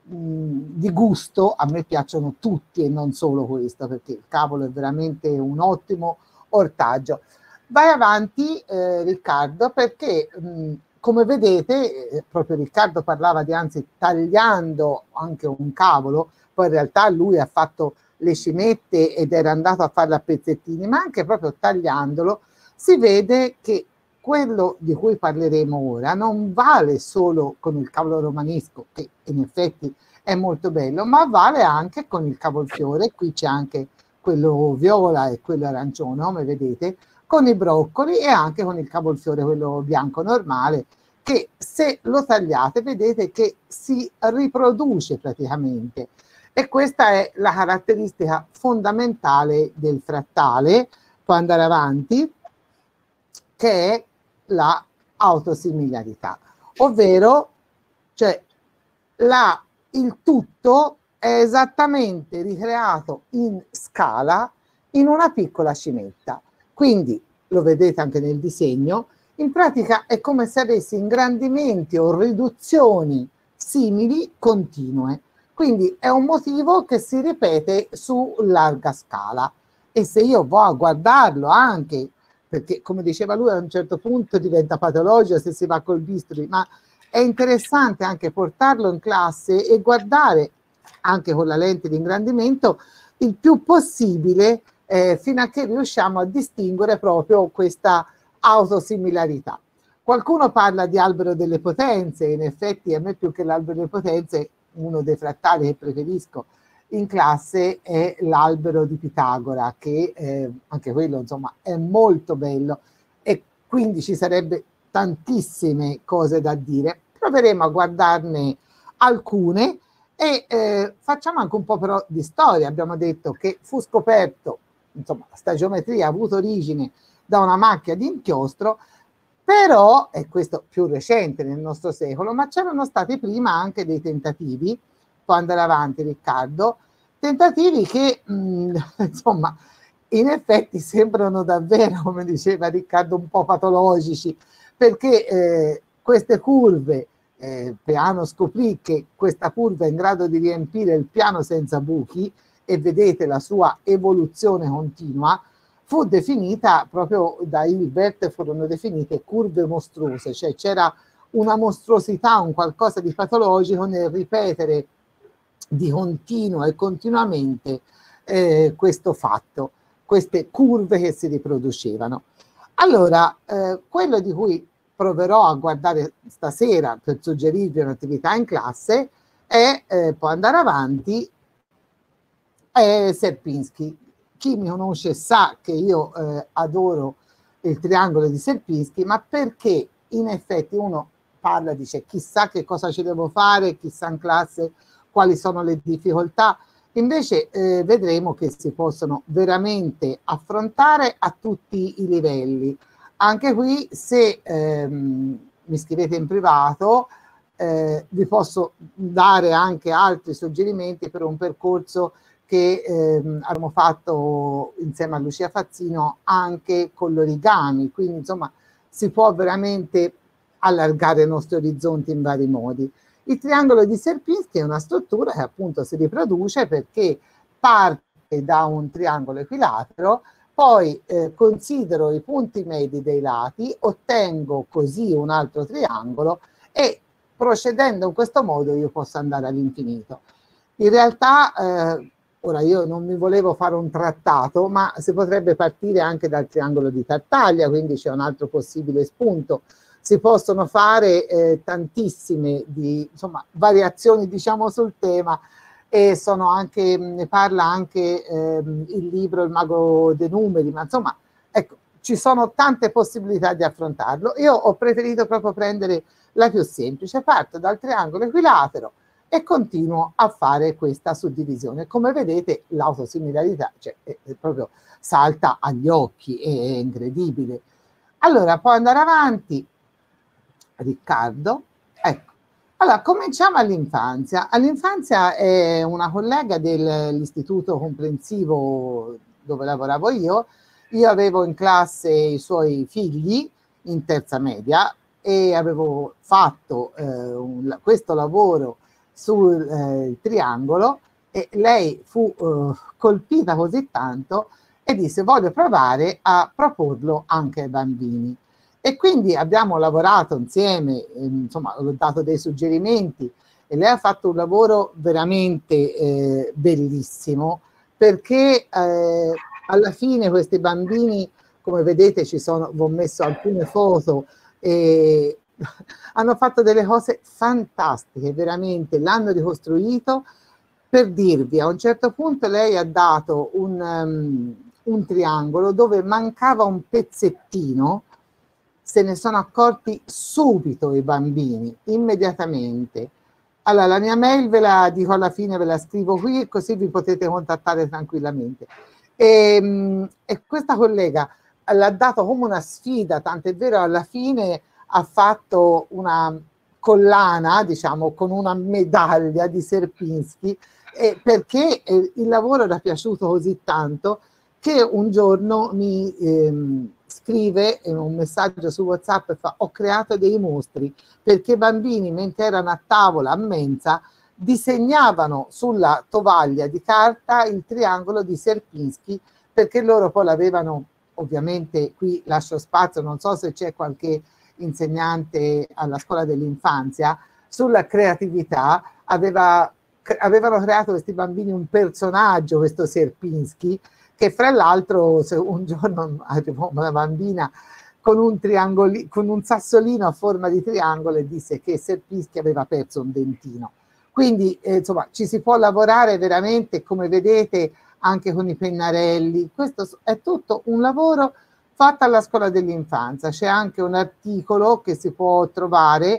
di gusto a me piacciono tutti e non solo questo, perché il cavolo è veramente un ottimo ortaggio. Vai avanti Riccardo, perché come vedete proprio Riccardo parlava di anzi tagliando anche un cavolo, poi in realtà lui ha fatto le cimette ed era andato a farle a pezzettini, ma anche proprio tagliandolo si vede che quello di cui parleremo ora non vale solo con il cavolo romanesco, che in effetti è molto bello, ma vale anche con il cavolfiore. Qui c'è anche quello viola e quello arancione, come vedete, con i broccoli, e anche con il cavolfiore, quello bianco normale, che se lo tagliate vedete che si riproduce praticamente. E questa è la caratteristica fondamentale del frattale, può andare avanti, che è la autosimilarità, ovvero cioè il tutto è esattamente ricreato in scala in una piccola cimetta. Quindi, lo vedete anche nel disegno, in pratica è come se avessi ingrandimenti o riduzioni simili continue. Quindi è un motivo che si ripete su larga scala. E se io vado a guardarlo anche, perché come diceva lui a un certo punto diventa patologico se si va col bisturi, ma è interessante anche portarlo in classe e guardare anche con la lente di ingrandimento il più possibile fino a che riusciamo a distinguere proprio questa autosimilarità. Qualcuno parla di albero delle potenze, in effetti a me più che l'albero delle potenze uno dei frattali che preferisco in classe è l'albero di Pitagora, che anche quello insomma è molto bello, e quindi ci sarebbe tantissime cose da dire. Proveremo a guardarne alcune e facciamo anche un po' però di storia. Abbiamo detto che fu scoperto, insomma, sta geometria ha avuto origine da una macchia di inchiostro, però, e questo più recente nel nostro secolo, ma c'erano stati prima anche dei tentativi, può andare avanti Riccardo, tentativi che insomma in effetti sembrano davvero, come diceva Riccardo, un po' patologici, perché queste curve, Peano scoprì che questa curva è in grado di riempire il piano senza buchi, e vedete la sua evoluzione continua, fu definita proprio da Hilbert, furono definite curve mostruose, cioè c'era una mostruosità, un qualcosa di patologico nel ripetere di continuo e continuamente questo fatto, queste curve che si riproducevano. Allora, quello di cui proverò a guardare stasera per suggerirvi un'attività in classe è, può andare avanti, è Sierpinski. Chi mi conosce sa che io adoro il triangolo di Sierpinski, ma perché in effetti uno parla, dice chissà che cosa ci devo fare, chissà in classe quali sono le difficoltà. Invece vedremo che si possono veramente affrontare a tutti i livelli. Anche qui, se mi scrivete in privato, vi posso dare anche altri suggerimenti per un percorso che abbiamo fatto insieme a Lucia Fazzino anche con l'origami, quindi insomma si può veramente allargare i nostri orizzonti in vari modi. Il triangolo di Sierpinski è una struttura che appunto si riproduce perché parte da un triangolo equilatero, poi considero i punti medi dei lati, ottengo così un altro triangolo e procedendo in questo modo io posso andare all'infinito. In realtà, ora io non mi volevo fare un trattato, ma si potrebbe partire anche dal triangolo di Tartaglia, quindi c'è un altro possibile spunto. Si possono fare tantissime variazioni, diciamo, sul tema, e sono anche, ne parla anche il libro Il mago dei numeri, ma insomma, ecco, ci sono tante possibilità di affrontarlo. Io ho preferito proprio prendere la più semplice, parto dal triangolo equilatero e continuo a fare questa suddivisione. Come vedete, l'autosimilarità proprio salta agli occhi, è incredibile. Allora, può andare avanti Riccardo. Ecco. Allora, cominciamo all'infanzia. All'infanzia è una collega dell'istituto comprensivo dove lavoravo io. Io avevo in classe i suoi figli in terza media e avevo fatto questo lavoro sul triangolo e lei fu colpita così tanto e disse: voglio provare a proporlo anche ai bambini. E quindi abbiamo lavorato insieme, insomma, ho dato dei suggerimenti e lei ha fatto un lavoro veramente bellissimo, perché alla fine questi bambini, come vedete, vi ho messo alcune foto, e hanno fatto delle cose fantastiche, veramente, l'hanno ricostruito. Per dirvi, a un certo punto lei ha dato un triangolo dove mancava un pezzettino. Se ne sono accorti subito i bambini, immediatamente. Allora, la mia mail ve la dico alla fine, ve la scrivo qui, così vi potete contattare tranquillamente. E questa collega l'ha dato come una sfida, tant'è vero, alla fine ha fatto una collana, diciamo, con una medaglia di Sierpinski, perché il lavoro era piaciuto così tanto che un giorno mi scrive un messaggio su WhatsApp e fa: ho creato dei mostri, perché i bambini, mentre erano a tavola a mensa, disegnavano sulla tovaglia di carta il triangolo di Sierpinski, perché loro poi l'avevano, ovviamente qui lascio spazio, non so se c'è qualche insegnante alla scuola dell'infanzia, sulla creatività, avevano creato questi bambini un personaggio, questo Sierpinski, che fra l'altro un giorno arrivò una bambina con un sassolino a forma di triangolo e disse che Sierpinski aveva perso un dentino. Quindi insomma ci si può lavorare veramente, come vedete, anche con i pennarelli. Questo è tutto un lavoro fatto alla scuola dell'infanzia. C'è anche un articolo che si può trovare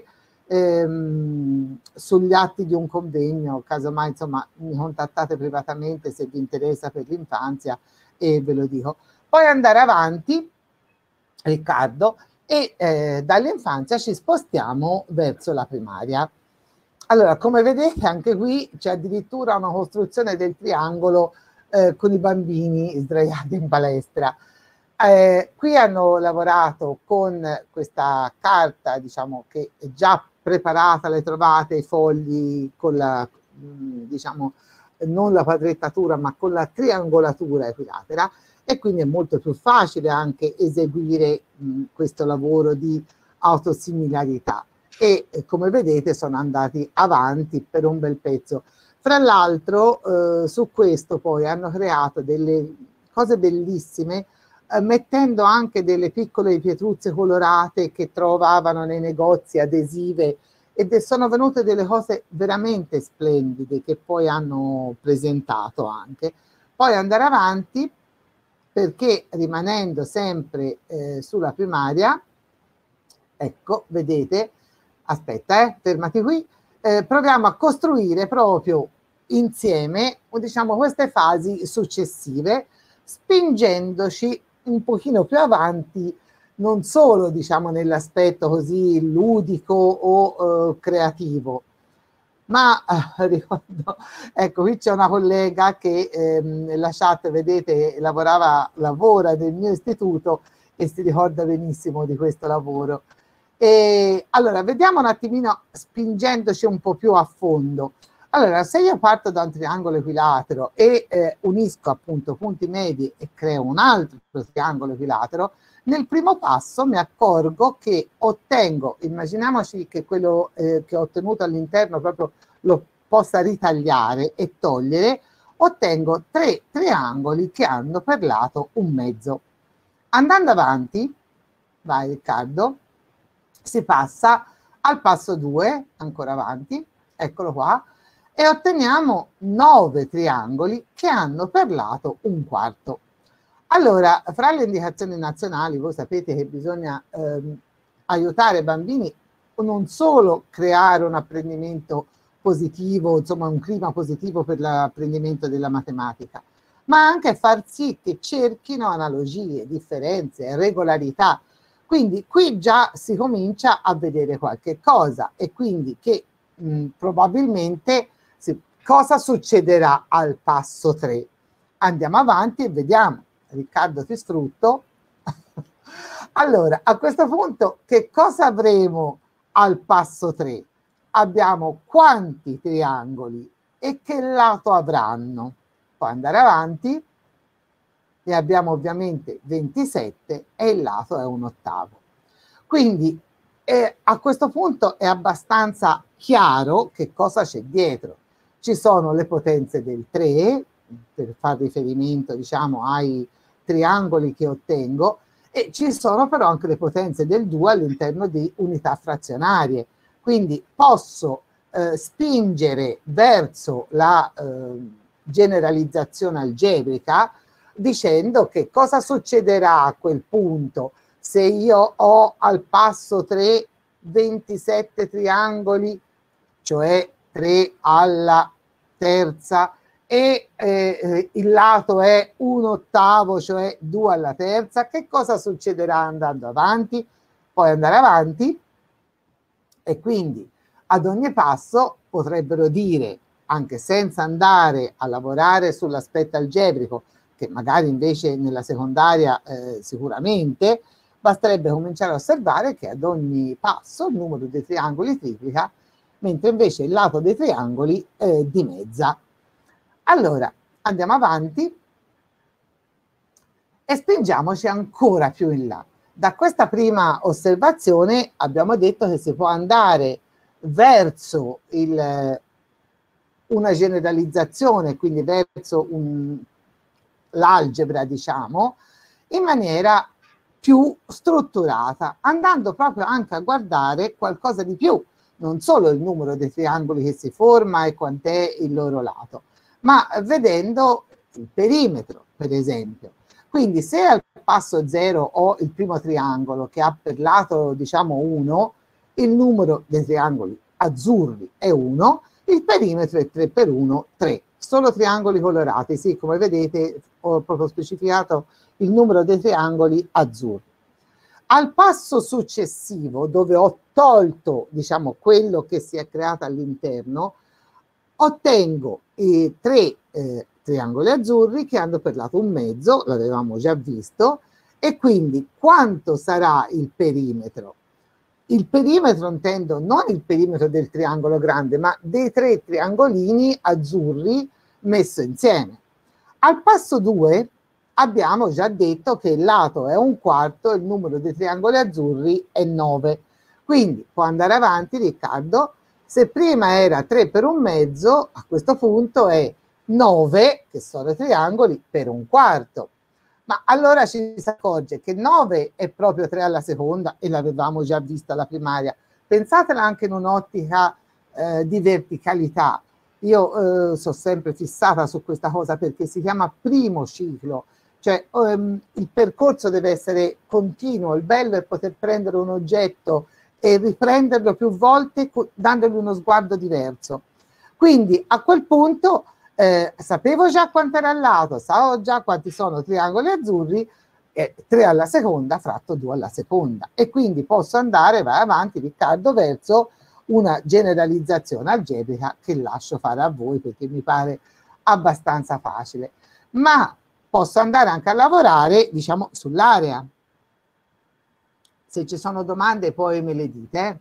sugli atti di un convegno, casomai insomma mi contattate privatamente se vi interessa per l'infanzia e ve lo dico. Poi andare avanti, Riccardo, e dall'infanzia ci spostiamo verso la primaria. Allora, come vedete, anche qui c'è addirittura una costruzione del triangolo con i bambini sdraiati in palestra. Qui hanno lavorato con questa carta, diciamo, che è già preparata, le trovate i fogli con la, diciamo, non la quadrettatura, ma con la triangolatura equilatera, e quindi è molto più facile anche eseguire questo lavoro di autosimilarità. E come vedete sono andati avanti per un bel pezzo. Fra l'altro su questo poi hanno creato delle cose bellissime, mettendo anche delle piccole pietruzze colorate che trovavano nei negozi, adesive, ed sono venute delle cose veramente splendide che poi hanno presentato anche. Poi andare avanti, perché rimanendo sempre sulla primaria, ecco, vedete, aspetta, fermati qui, proviamo a costruire proprio insieme, diciamo, queste fasi successive, spingendoci un pochino più avanti, non solo, diciamo, nell'aspetto così ludico o creativo, ma ricordo, ecco, qui c'è una collega che nella chat, vedete, lavora nel mio istituto e si ricorda benissimo di questo lavoro. E allora, vediamo un attimino, spingendoci un po' più a fondo. Allora, se io parto da un triangolo equilatero e unisco appunto punti medi e creo un altro triangolo equilatero, nel primo passo mi accorgo che ottengo, immaginiamoci che quello che ho ottenuto all'interno proprio lo possa ritagliare e togliere, ottengo 3 triangoli che hanno per lato un mezzo. Andando avanti, vai Riccardo, si passa al passo 2, ancora avanti, eccolo qua, e otteniamo 9 triangoli che hanno per lato un quarto. Allora, fra le indicazioni nazionali, voi sapete che bisogna aiutare i bambini non solo creare un apprendimento positivo, insomma un clima positivo per l'apprendimento della matematica, ma anche far sì che cerchino analogie, differenze, regolarità. Quindi qui già si comincia a vedere qualche cosa e quindi che probabilmente cosa succederà al passo 3. Andiamo avanti e vediamo. Riccardo, ti sfrutto. Allora, a questo punto, che cosa avremo al passo 3? Abbiamo quanti triangoli e che lato avranno. Poi andare avanti e abbiamo ovviamente 27 e il lato è un ottavo. Quindi a questo punto è abbastanza chiaro che cosa c'è dietro. Ci sono le potenze del 3, per far riferimento, diciamo, ai triangoli che ottengo, e ci sono però anche le potenze del 2 all'interno di unità frazionarie. Quindi posso spingere verso la generalizzazione algebrica dicendo che cosa succederà a quel punto se io ho al passo 3 27 triangoli, cioè 3 alla terza, e il lato è un ottavo, cioè 2 alla terza. Che cosa succederà andando avanti? Poi andare avanti e quindi ad ogni passo potrebbero dire, anche senza andare a lavorare sull'aspetto algebrico, che magari invece nella secondaria sicuramente, basterebbe cominciare a osservare che ad ogni passo il numero dei triangoli triplica, mentre invece il lato dei triangoli dimezza. Allora, andiamo avanti e spingiamoci ancora più in là. Da questa prima osservazione abbiamo detto che si può andare verso una generalizzazione, quindi verso l'algebra, diciamo, in maniera più strutturata, andando proprio anche a guardare qualcosa di più, non solo il numero dei triangoli che si forma e quant'è il loro lato, ma vedendo il perimetro, per esempio. Quindi se al passo 0 ho il primo triangolo che ha per lato, diciamo, 1, il numero dei triangoli azzurri è 1, il perimetro è 3 per 1, 3. Solo triangoli colorati, sì, come vedete ho proprio specificato il numero dei triangoli azzurri. Al passo successivo, dove ho tolto, diciamo, quello che si è creato all'interno, ottengo 3 triangoli azzurri che hanno per lato un mezzo, l'avevamo già visto, e quindi quanto sarà il perimetro? Il perimetro intendo non il perimetro del triangolo grande, ma dei 3 triangolini azzurri messo insieme. Al passo 2 abbiamo già detto che il lato è un quarto e il numero dei triangoli azzurri è 9. Quindi può andare avanti, Riccardo. Se prima era 3 per un mezzo, a questo punto è 9, che sono i triangoli, per un quarto. Ma allora ci si accorge che 9 è proprio 3 alla seconda e l'avevamo già vista alla primaria. Pensatela anche in un'ottica di verticalità. Io sono sempre fissata su questa cosa perché si chiama primo ciclo, cioè il percorso deve essere continuo. Il bello è poter prendere un oggetto e riprenderlo più volte dandogli uno sguardo diverso. Quindi a quel punto sapevo già quanto era al lato, so già quanti sono triangoli azzurri, 3 alla seconda fratto 2 alla seconda, e quindi posso andare, vai avanti Riccardo, verso una generalizzazione algebrica che lascio fare a voi perché mi pare abbastanza facile, ma posso andare anche a lavorare, diciamo, sull'area. Se ci sono domande poi me le dite.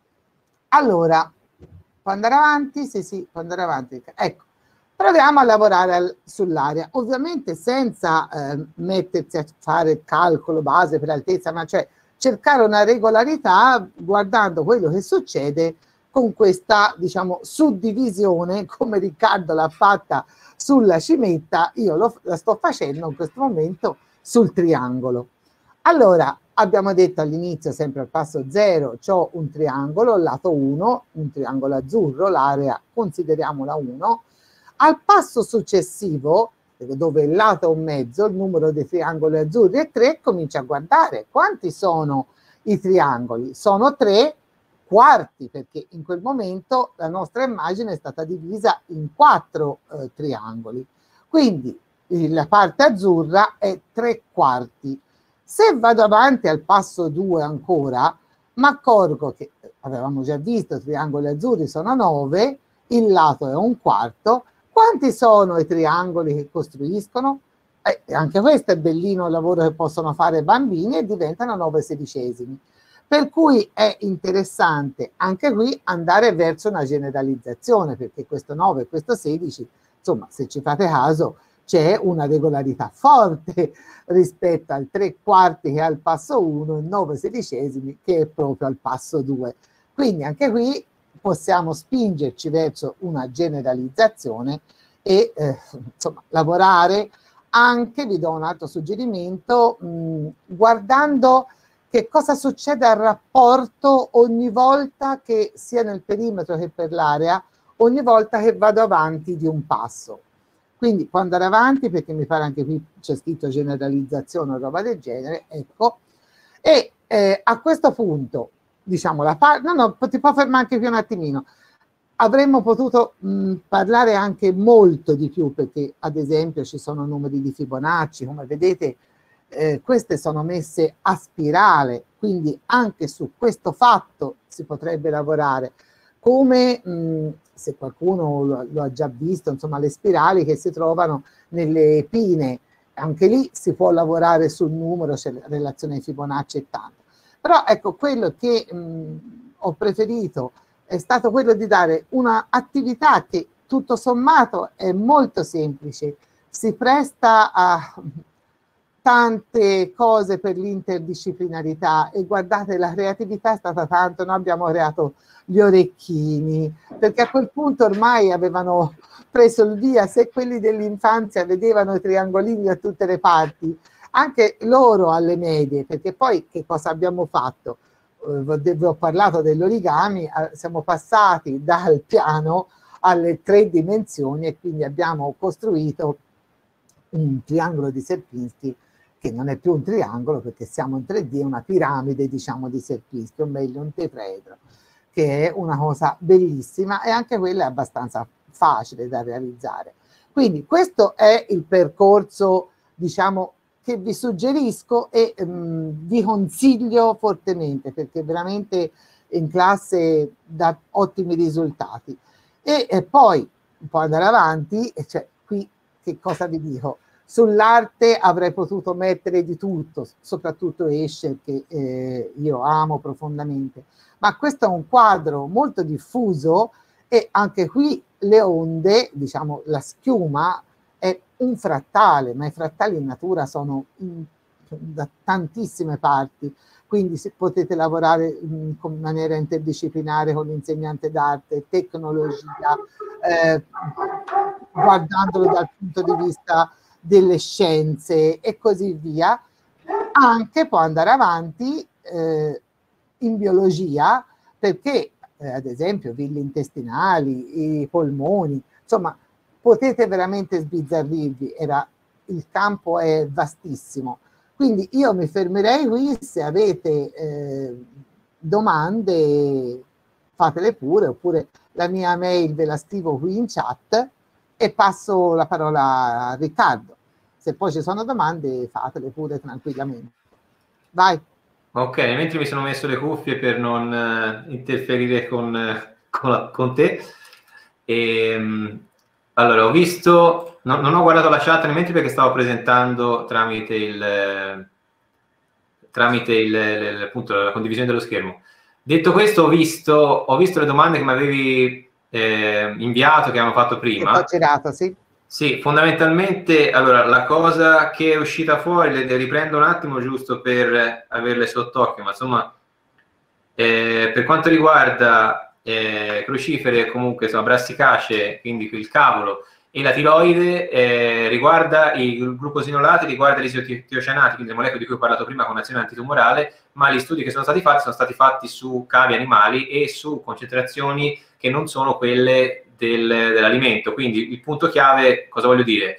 Allora, può andare avanti? Sì, può andare avanti. Ecco, proviamo a lavorare sull'area, ovviamente senza mettersi a fare il calcolo base per altezza, ma cioè cercare una regolarità guardando quello che succede con questa, diciamo, suddivisione, come Riccardo l'ha fatta sulla cimetta, io la sto facendo in questo momento sul triangolo. Allora, abbiamo detto all'inizio, sempre al passo 0, c'ho un triangolo, lato 1, un triangolo azzurro, l'area consideriamola 1. Al passo successivo, dove il lato è un mezzo, il numero dei triangoli azzurri è 3, comincia a guardare quanti sono i triangoli. Sono 3 quarti, perché in quel momento la nostra immagine è stata divisa in 4 triangoli. Quindi la parte azzurra è 3 quarti. Se vado avanti al passo 2 ancora, mi accorgo che avevamo già visto, i triangoli azzurri sono 9, il lato è un quarto. Quanti sono i triangoli che costruiscono? Anche questo è bellino il lavoro che possono fare i bambini, e diventano 9/16. Per cui è interessante anche qui andare verso una generalizzazione, perché questo 9 e questo 16, insomma, se ci fate caso, c'è una regolarità forte rispetto al 3 quarti che è al passo 1 e 9/16 che è proprio al passo 2. Quindi anche qui possiamo spingerci verso una generalizzazione e insomma, lavorare anche, vi do un altro suggerimento, guardando che cosa succede al rapporto ogni volta che, sia nel perimetro che per l'area, ogni volta che vado avanti di un passo. Quindi può andare avanti, perché mi pare anche qui c'è scritto generalizzazione o roba del genere, ecco. E a questo punto, diciamo, ti può fermare anche qui un attimino. Avremmo potuto parlare anche molto di più, perché ad esempio ci sono numeri di Fibonacci, come vedete queste sono messe a spirale, quindi anche su questo fatto si potrebbe lavorare, come se qualcuno lo ha già visto, insomma, le spirali che si trovano nelle pine, anche lì si può lavorare sul numero, c'è la relazione Fibonacci e tanto. Però ecco, quello che ho preferito è stato quello di dare un'attività che tutto sommato è molto semplice, si presta a tante cose per l'interdisciplinarità, e guardate, la creatività è stata tanto, noi abbiamo creato gli orecchini, perché a quel punto ormai avevano preso il via, se quelli dell'infanzia vedevano i triangolini da tutte le parti, anche loro alle medie, perché poi che cosa abbiamo fatto? Vi ho parlato dell'origami, siamo passati dal piano alle 3 dimensioni, e quindi abbiamo costruito un triangolo di Sierpinski che non è più un triangolo perché siamo in 3D, una piramide, diciamo, di Sierpinski, o meglio un tetraedro, che è una cosa bellissima, e anche quella è abbastanza facile da realizzare. Quindi questo è il percorso, diciamo, che vi suggerisco e vi consiglio fortemente, perché veramente in classe dà ottimi risultati. E poi può andare avanti, e cioè qui che cosa vi dico? Sull'arte avrei potuto mettere di tutto, soprattutto Escher, che io amo profondamente, ma questo è un quadro molto diffuso, e anche qui le onde, diciamo la schiuma, è un frattale, ma i frattali in natura sono da tantissime parti, quindi potete lavorare in maniera interdisciplinare con l'insegnante d'arte, tecnologia, guardandolo dal punto di vista delle scienze e così via. Anche può andare avanti in biologia, perché ad esempio villi intestinali, i polmoni, insomma potete veramente sbizzarrirvi, il campo è vastissimo. Quindi io mi fermerei qui. Se avete domande fatele pure, oppure la mia mail ve la scrivo qui in chat e passo la parola a Riccardo. Se poi ci sono domande, fatele pure tranquillamente. Vai. Ok, mentre mi sono messo le cuffie per non interferire con te. Allora, ho visto, non ho guardato la chat mentre perché stavo presentando tramite appunto la condivisione dello schermo. Detto questo, ho visto le domande che mi avevi inviato, che avevamo fatto prima. Ho girato, sì. Sì, fondamentalmente, allora, la cosa che è uscita fuori, le riprendo un attimo giusto per averle sott'occhio, ma insomma, per quanto riguarda crucifere, comunque, insomma, brassicacee, quindi il cavolo, e la tiroide, riguarda il glucosinolati, riguarda gli isotiocianati, quindi le molecole di cui ho parlato prima con azione antitumorale, ma gli studi che sono stati fatti su cavi animali e su concentrazioni che non sono quelle dell'alimento. Quindi il punto chiave, cosa voglio dire?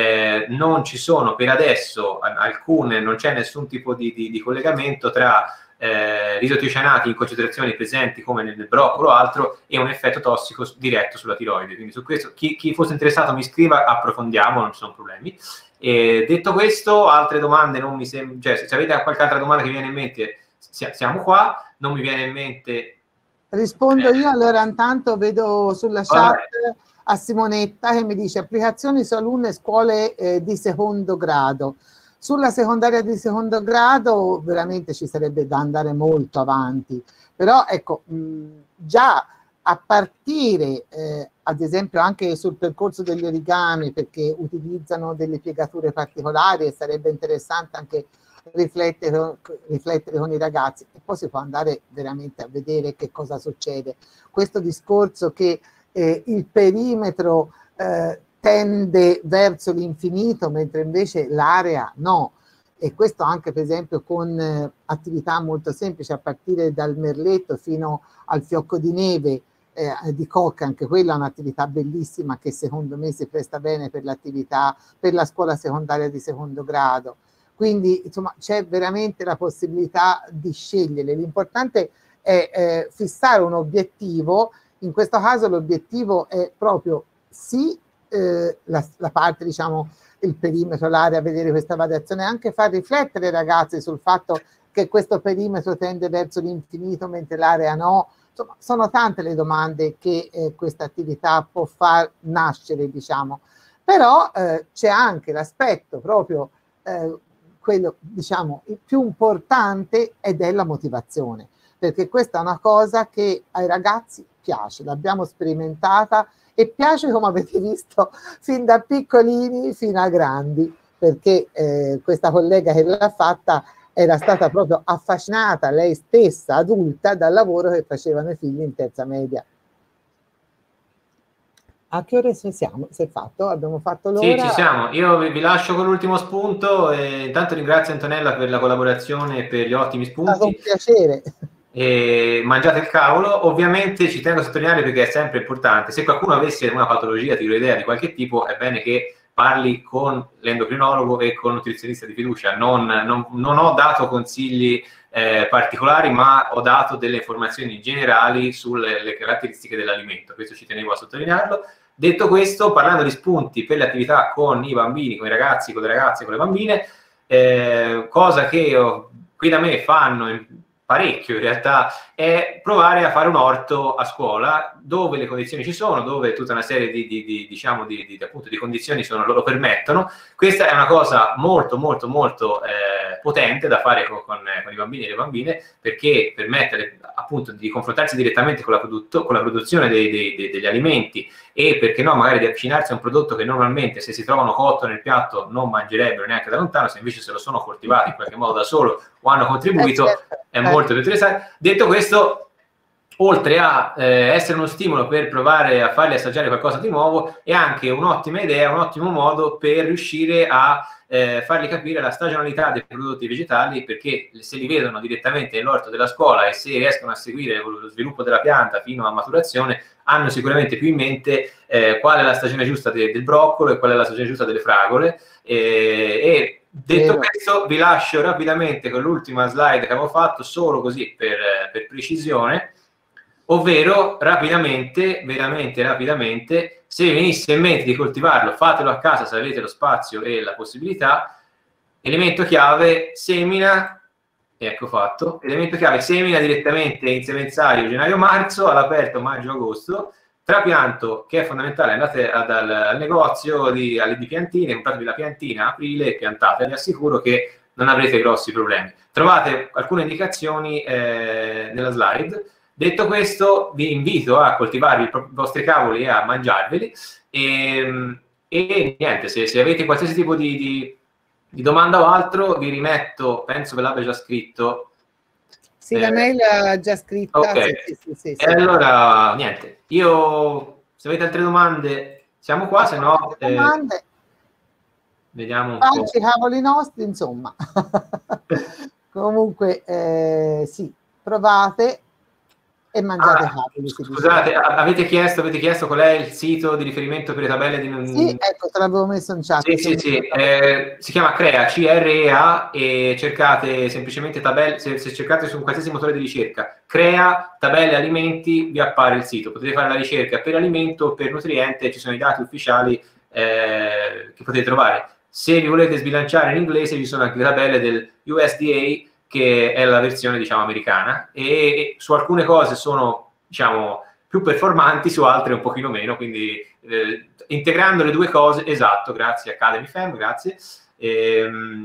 Non ci sono per adesso non c'è nessun tipo di collegamento tra gli isotiocianati in concentrazioni presenti come nel broccolo o altro e un effetto tossico diretto sulla tiroide. Quindi su questo chi fosse interessato mi scriva, approfondiamo, non ci sono problemi. Detto questo, altre domande non mi sembra, cioè se avete qualche altra domanda che vi viene in mente, siamo qua. Non mi viene in mente. Rispondo io, allora intanto vedo sulla chat a Simonetta che mi dice applicazioni su alunni e scuole di secondo grado. Sulla secondaria di secondo grado veramente ci sarebbe da andare molto avanti, però ecco, già a partire ad esempio anche sul percorso degli origami, perché utilizzano delle piegature particolari e sarebbe interessante anche riflettere con i ragazzi, e poi si può andare veramente a vedere che cosa succede. Questo discorso che il perimetro tende verso l'infinito mentre invece l'area no, e questo anche per esempio con attività molto semplici a partire dal merletto fino al fiocco di neve di Koch, anche quella è un'attività bellissima che secondo me si presta bene per l'attività per la scuola secondaria di secondo grado. Quindi insomma c'è veramente la possibilità di scegliere, l'importante è fissare un obiettivo. In questo caso l'obiettivo è proprio sì la parte, diciamo, il perimetro, l'area, vedere questa variazione, anche far riflettere i ragazzi sul fatto che questo perimetro tende verso l'infinito mentre l'area no. Insomma, sono tante le domande che questa attività può far nascere, diciamo. Però c'è anche l'aspetto proprio quello, diciamo, il più importante, ed è la motivazione, perché questa è una cosa che ai ragazzi piace, l'abbiamo sperimentata e piace, come avete visto, fin da piccolini fino a grandi, perché questa collega che l'ha fatta era stata proprio affascinata, lei stessa adulta, dal lavoro che facevano i figli in terza media. A che ore siamo? Si è fatto? Abbiamo fatto l'ora? Sì, ci siamo. Io vi lascio con l'ultimo spunto e intanto ringrazio Antonella per la collaborazione e per gli ottimi spunti. È stato un piacere. E mangiate il cavolo. Ovviamente ci tengo a sottolineare, perché è sempre importante, se qualcuno avesse una patologia tiroidea di qualche tipo, è bene che parli con l'endocrinologo e con il nutrizionista di fiducia. Non ho dato consigli particolari, ma ho dato delle informazioni generali sulle caratteristiche dell'alimento. Questo ci tenevo a sottolinearlo. Detto questo, parlando di spunti per le attività con i bambini, con i ragazzi, con le ragazze, con le bambine, cosa che qui da me fanno parecchio in realtà, è provare a fare un orto a scuola dove le condizioni ci sono, dove tutta una serie appunto, di condizioni lo permettono. Questa è una cosa molto molto molto potente da fare con i bambini e le bambine, perché permette appunto di confrontarsi direttamente con la produzione degli alimenti, e perché no magari di avvicinarsi a un prodotto che normalmente, se si trovano cotto nel piatto, non mangerebbero neanche da lontano. Se invece se lo sono coltivati in qualche modo da solo o hanno contribuito, è molto più interessante. Detto questo, oltre a essere uno stimolo per provare a farli assaggiare qualcosa di nuovo, è anche un'ottima idea, un ottimo modo per riuscire a fargli capire la stagionalità dei prodotti vegetali, perché se li vedono direttamente nell'orto della scuola e se riescono a seguire lo sviluppo della pianta fino a maturazione, hanno sicuramente più in mente qual è la stagione giusta del broccolo e qual è la stagione giusta delle fragole. E detto questo, vi lascio rapidamente con l'ultima slide che avevo fatto, solo così per precisione, ovvero rapidamente, veramente rapidamente, se vi venisse in mente di coltivarlo, fatelo a casa se avete lo spazio e la possibilità. Elemento chiave, semina, ecco fatto, elemento chiave, semina direttamente in semenzaio gennaio-marzo, all'aperto maggio-agosto, trapianto, che è fondamentale, andate al negozio di piantine, compratevi la piantina a aprile e piantate, vi assicuro che non avrete grossi problemi. Trovate alcune indicazioni nella slide. Detto questo, vi invito a coltivare i vostri cavoli e a mangiarveli, e niente, se avete qualsiasi tipo di domanda o altro, vi rimetto, penso che l'abbia già scritto. Sì, la mail è già scritta. Okay. Sì. E allora, niente, io, se avete altre domande, siamo qua, se no vediamo un po'. Facci i cavoli nostri, insomma. Comunque, sì, provate e mangiate cavoli. Scusate, avete chiesto qual è il sito di riferimento per le tabelle di... Sì, ecco, te l'avevo messo in chat. Sì. Si chiama CREA, CREA, e cercate semplicemente tabelle, se cercate su qualsiasi motore di ricerca, CREA, tabelle alimenti, vi appare il sito. Potete fare la ricerca per alimento o per nutriente, ci sono i dati ufficiali che potete trovare. Se vi volete sbilanciare in inglese, ci sono anche le tabelle del USDA, che è la versione, diciamo, americana, e su alcune cose sono, diciamo, più performanti, su altre un pochino meno, quindi integrando le due cose, esatto, grazie Academy Fam, grazie, e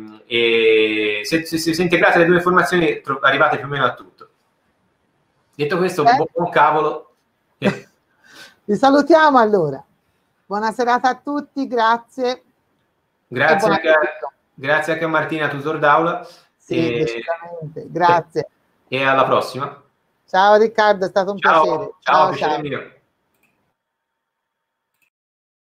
se integrate le due informazioni arrivate più o meno a tutto. Detto questo, buon cavolo. Vi salutiamo allora. Buona serata a tutti, grazie. Grazie anche a Martina, tutor d'aula. Sì, decisamente. Grazie. E alla prossima. Ciao Riccardo, è stato un piacere. Ciao, piacere mio.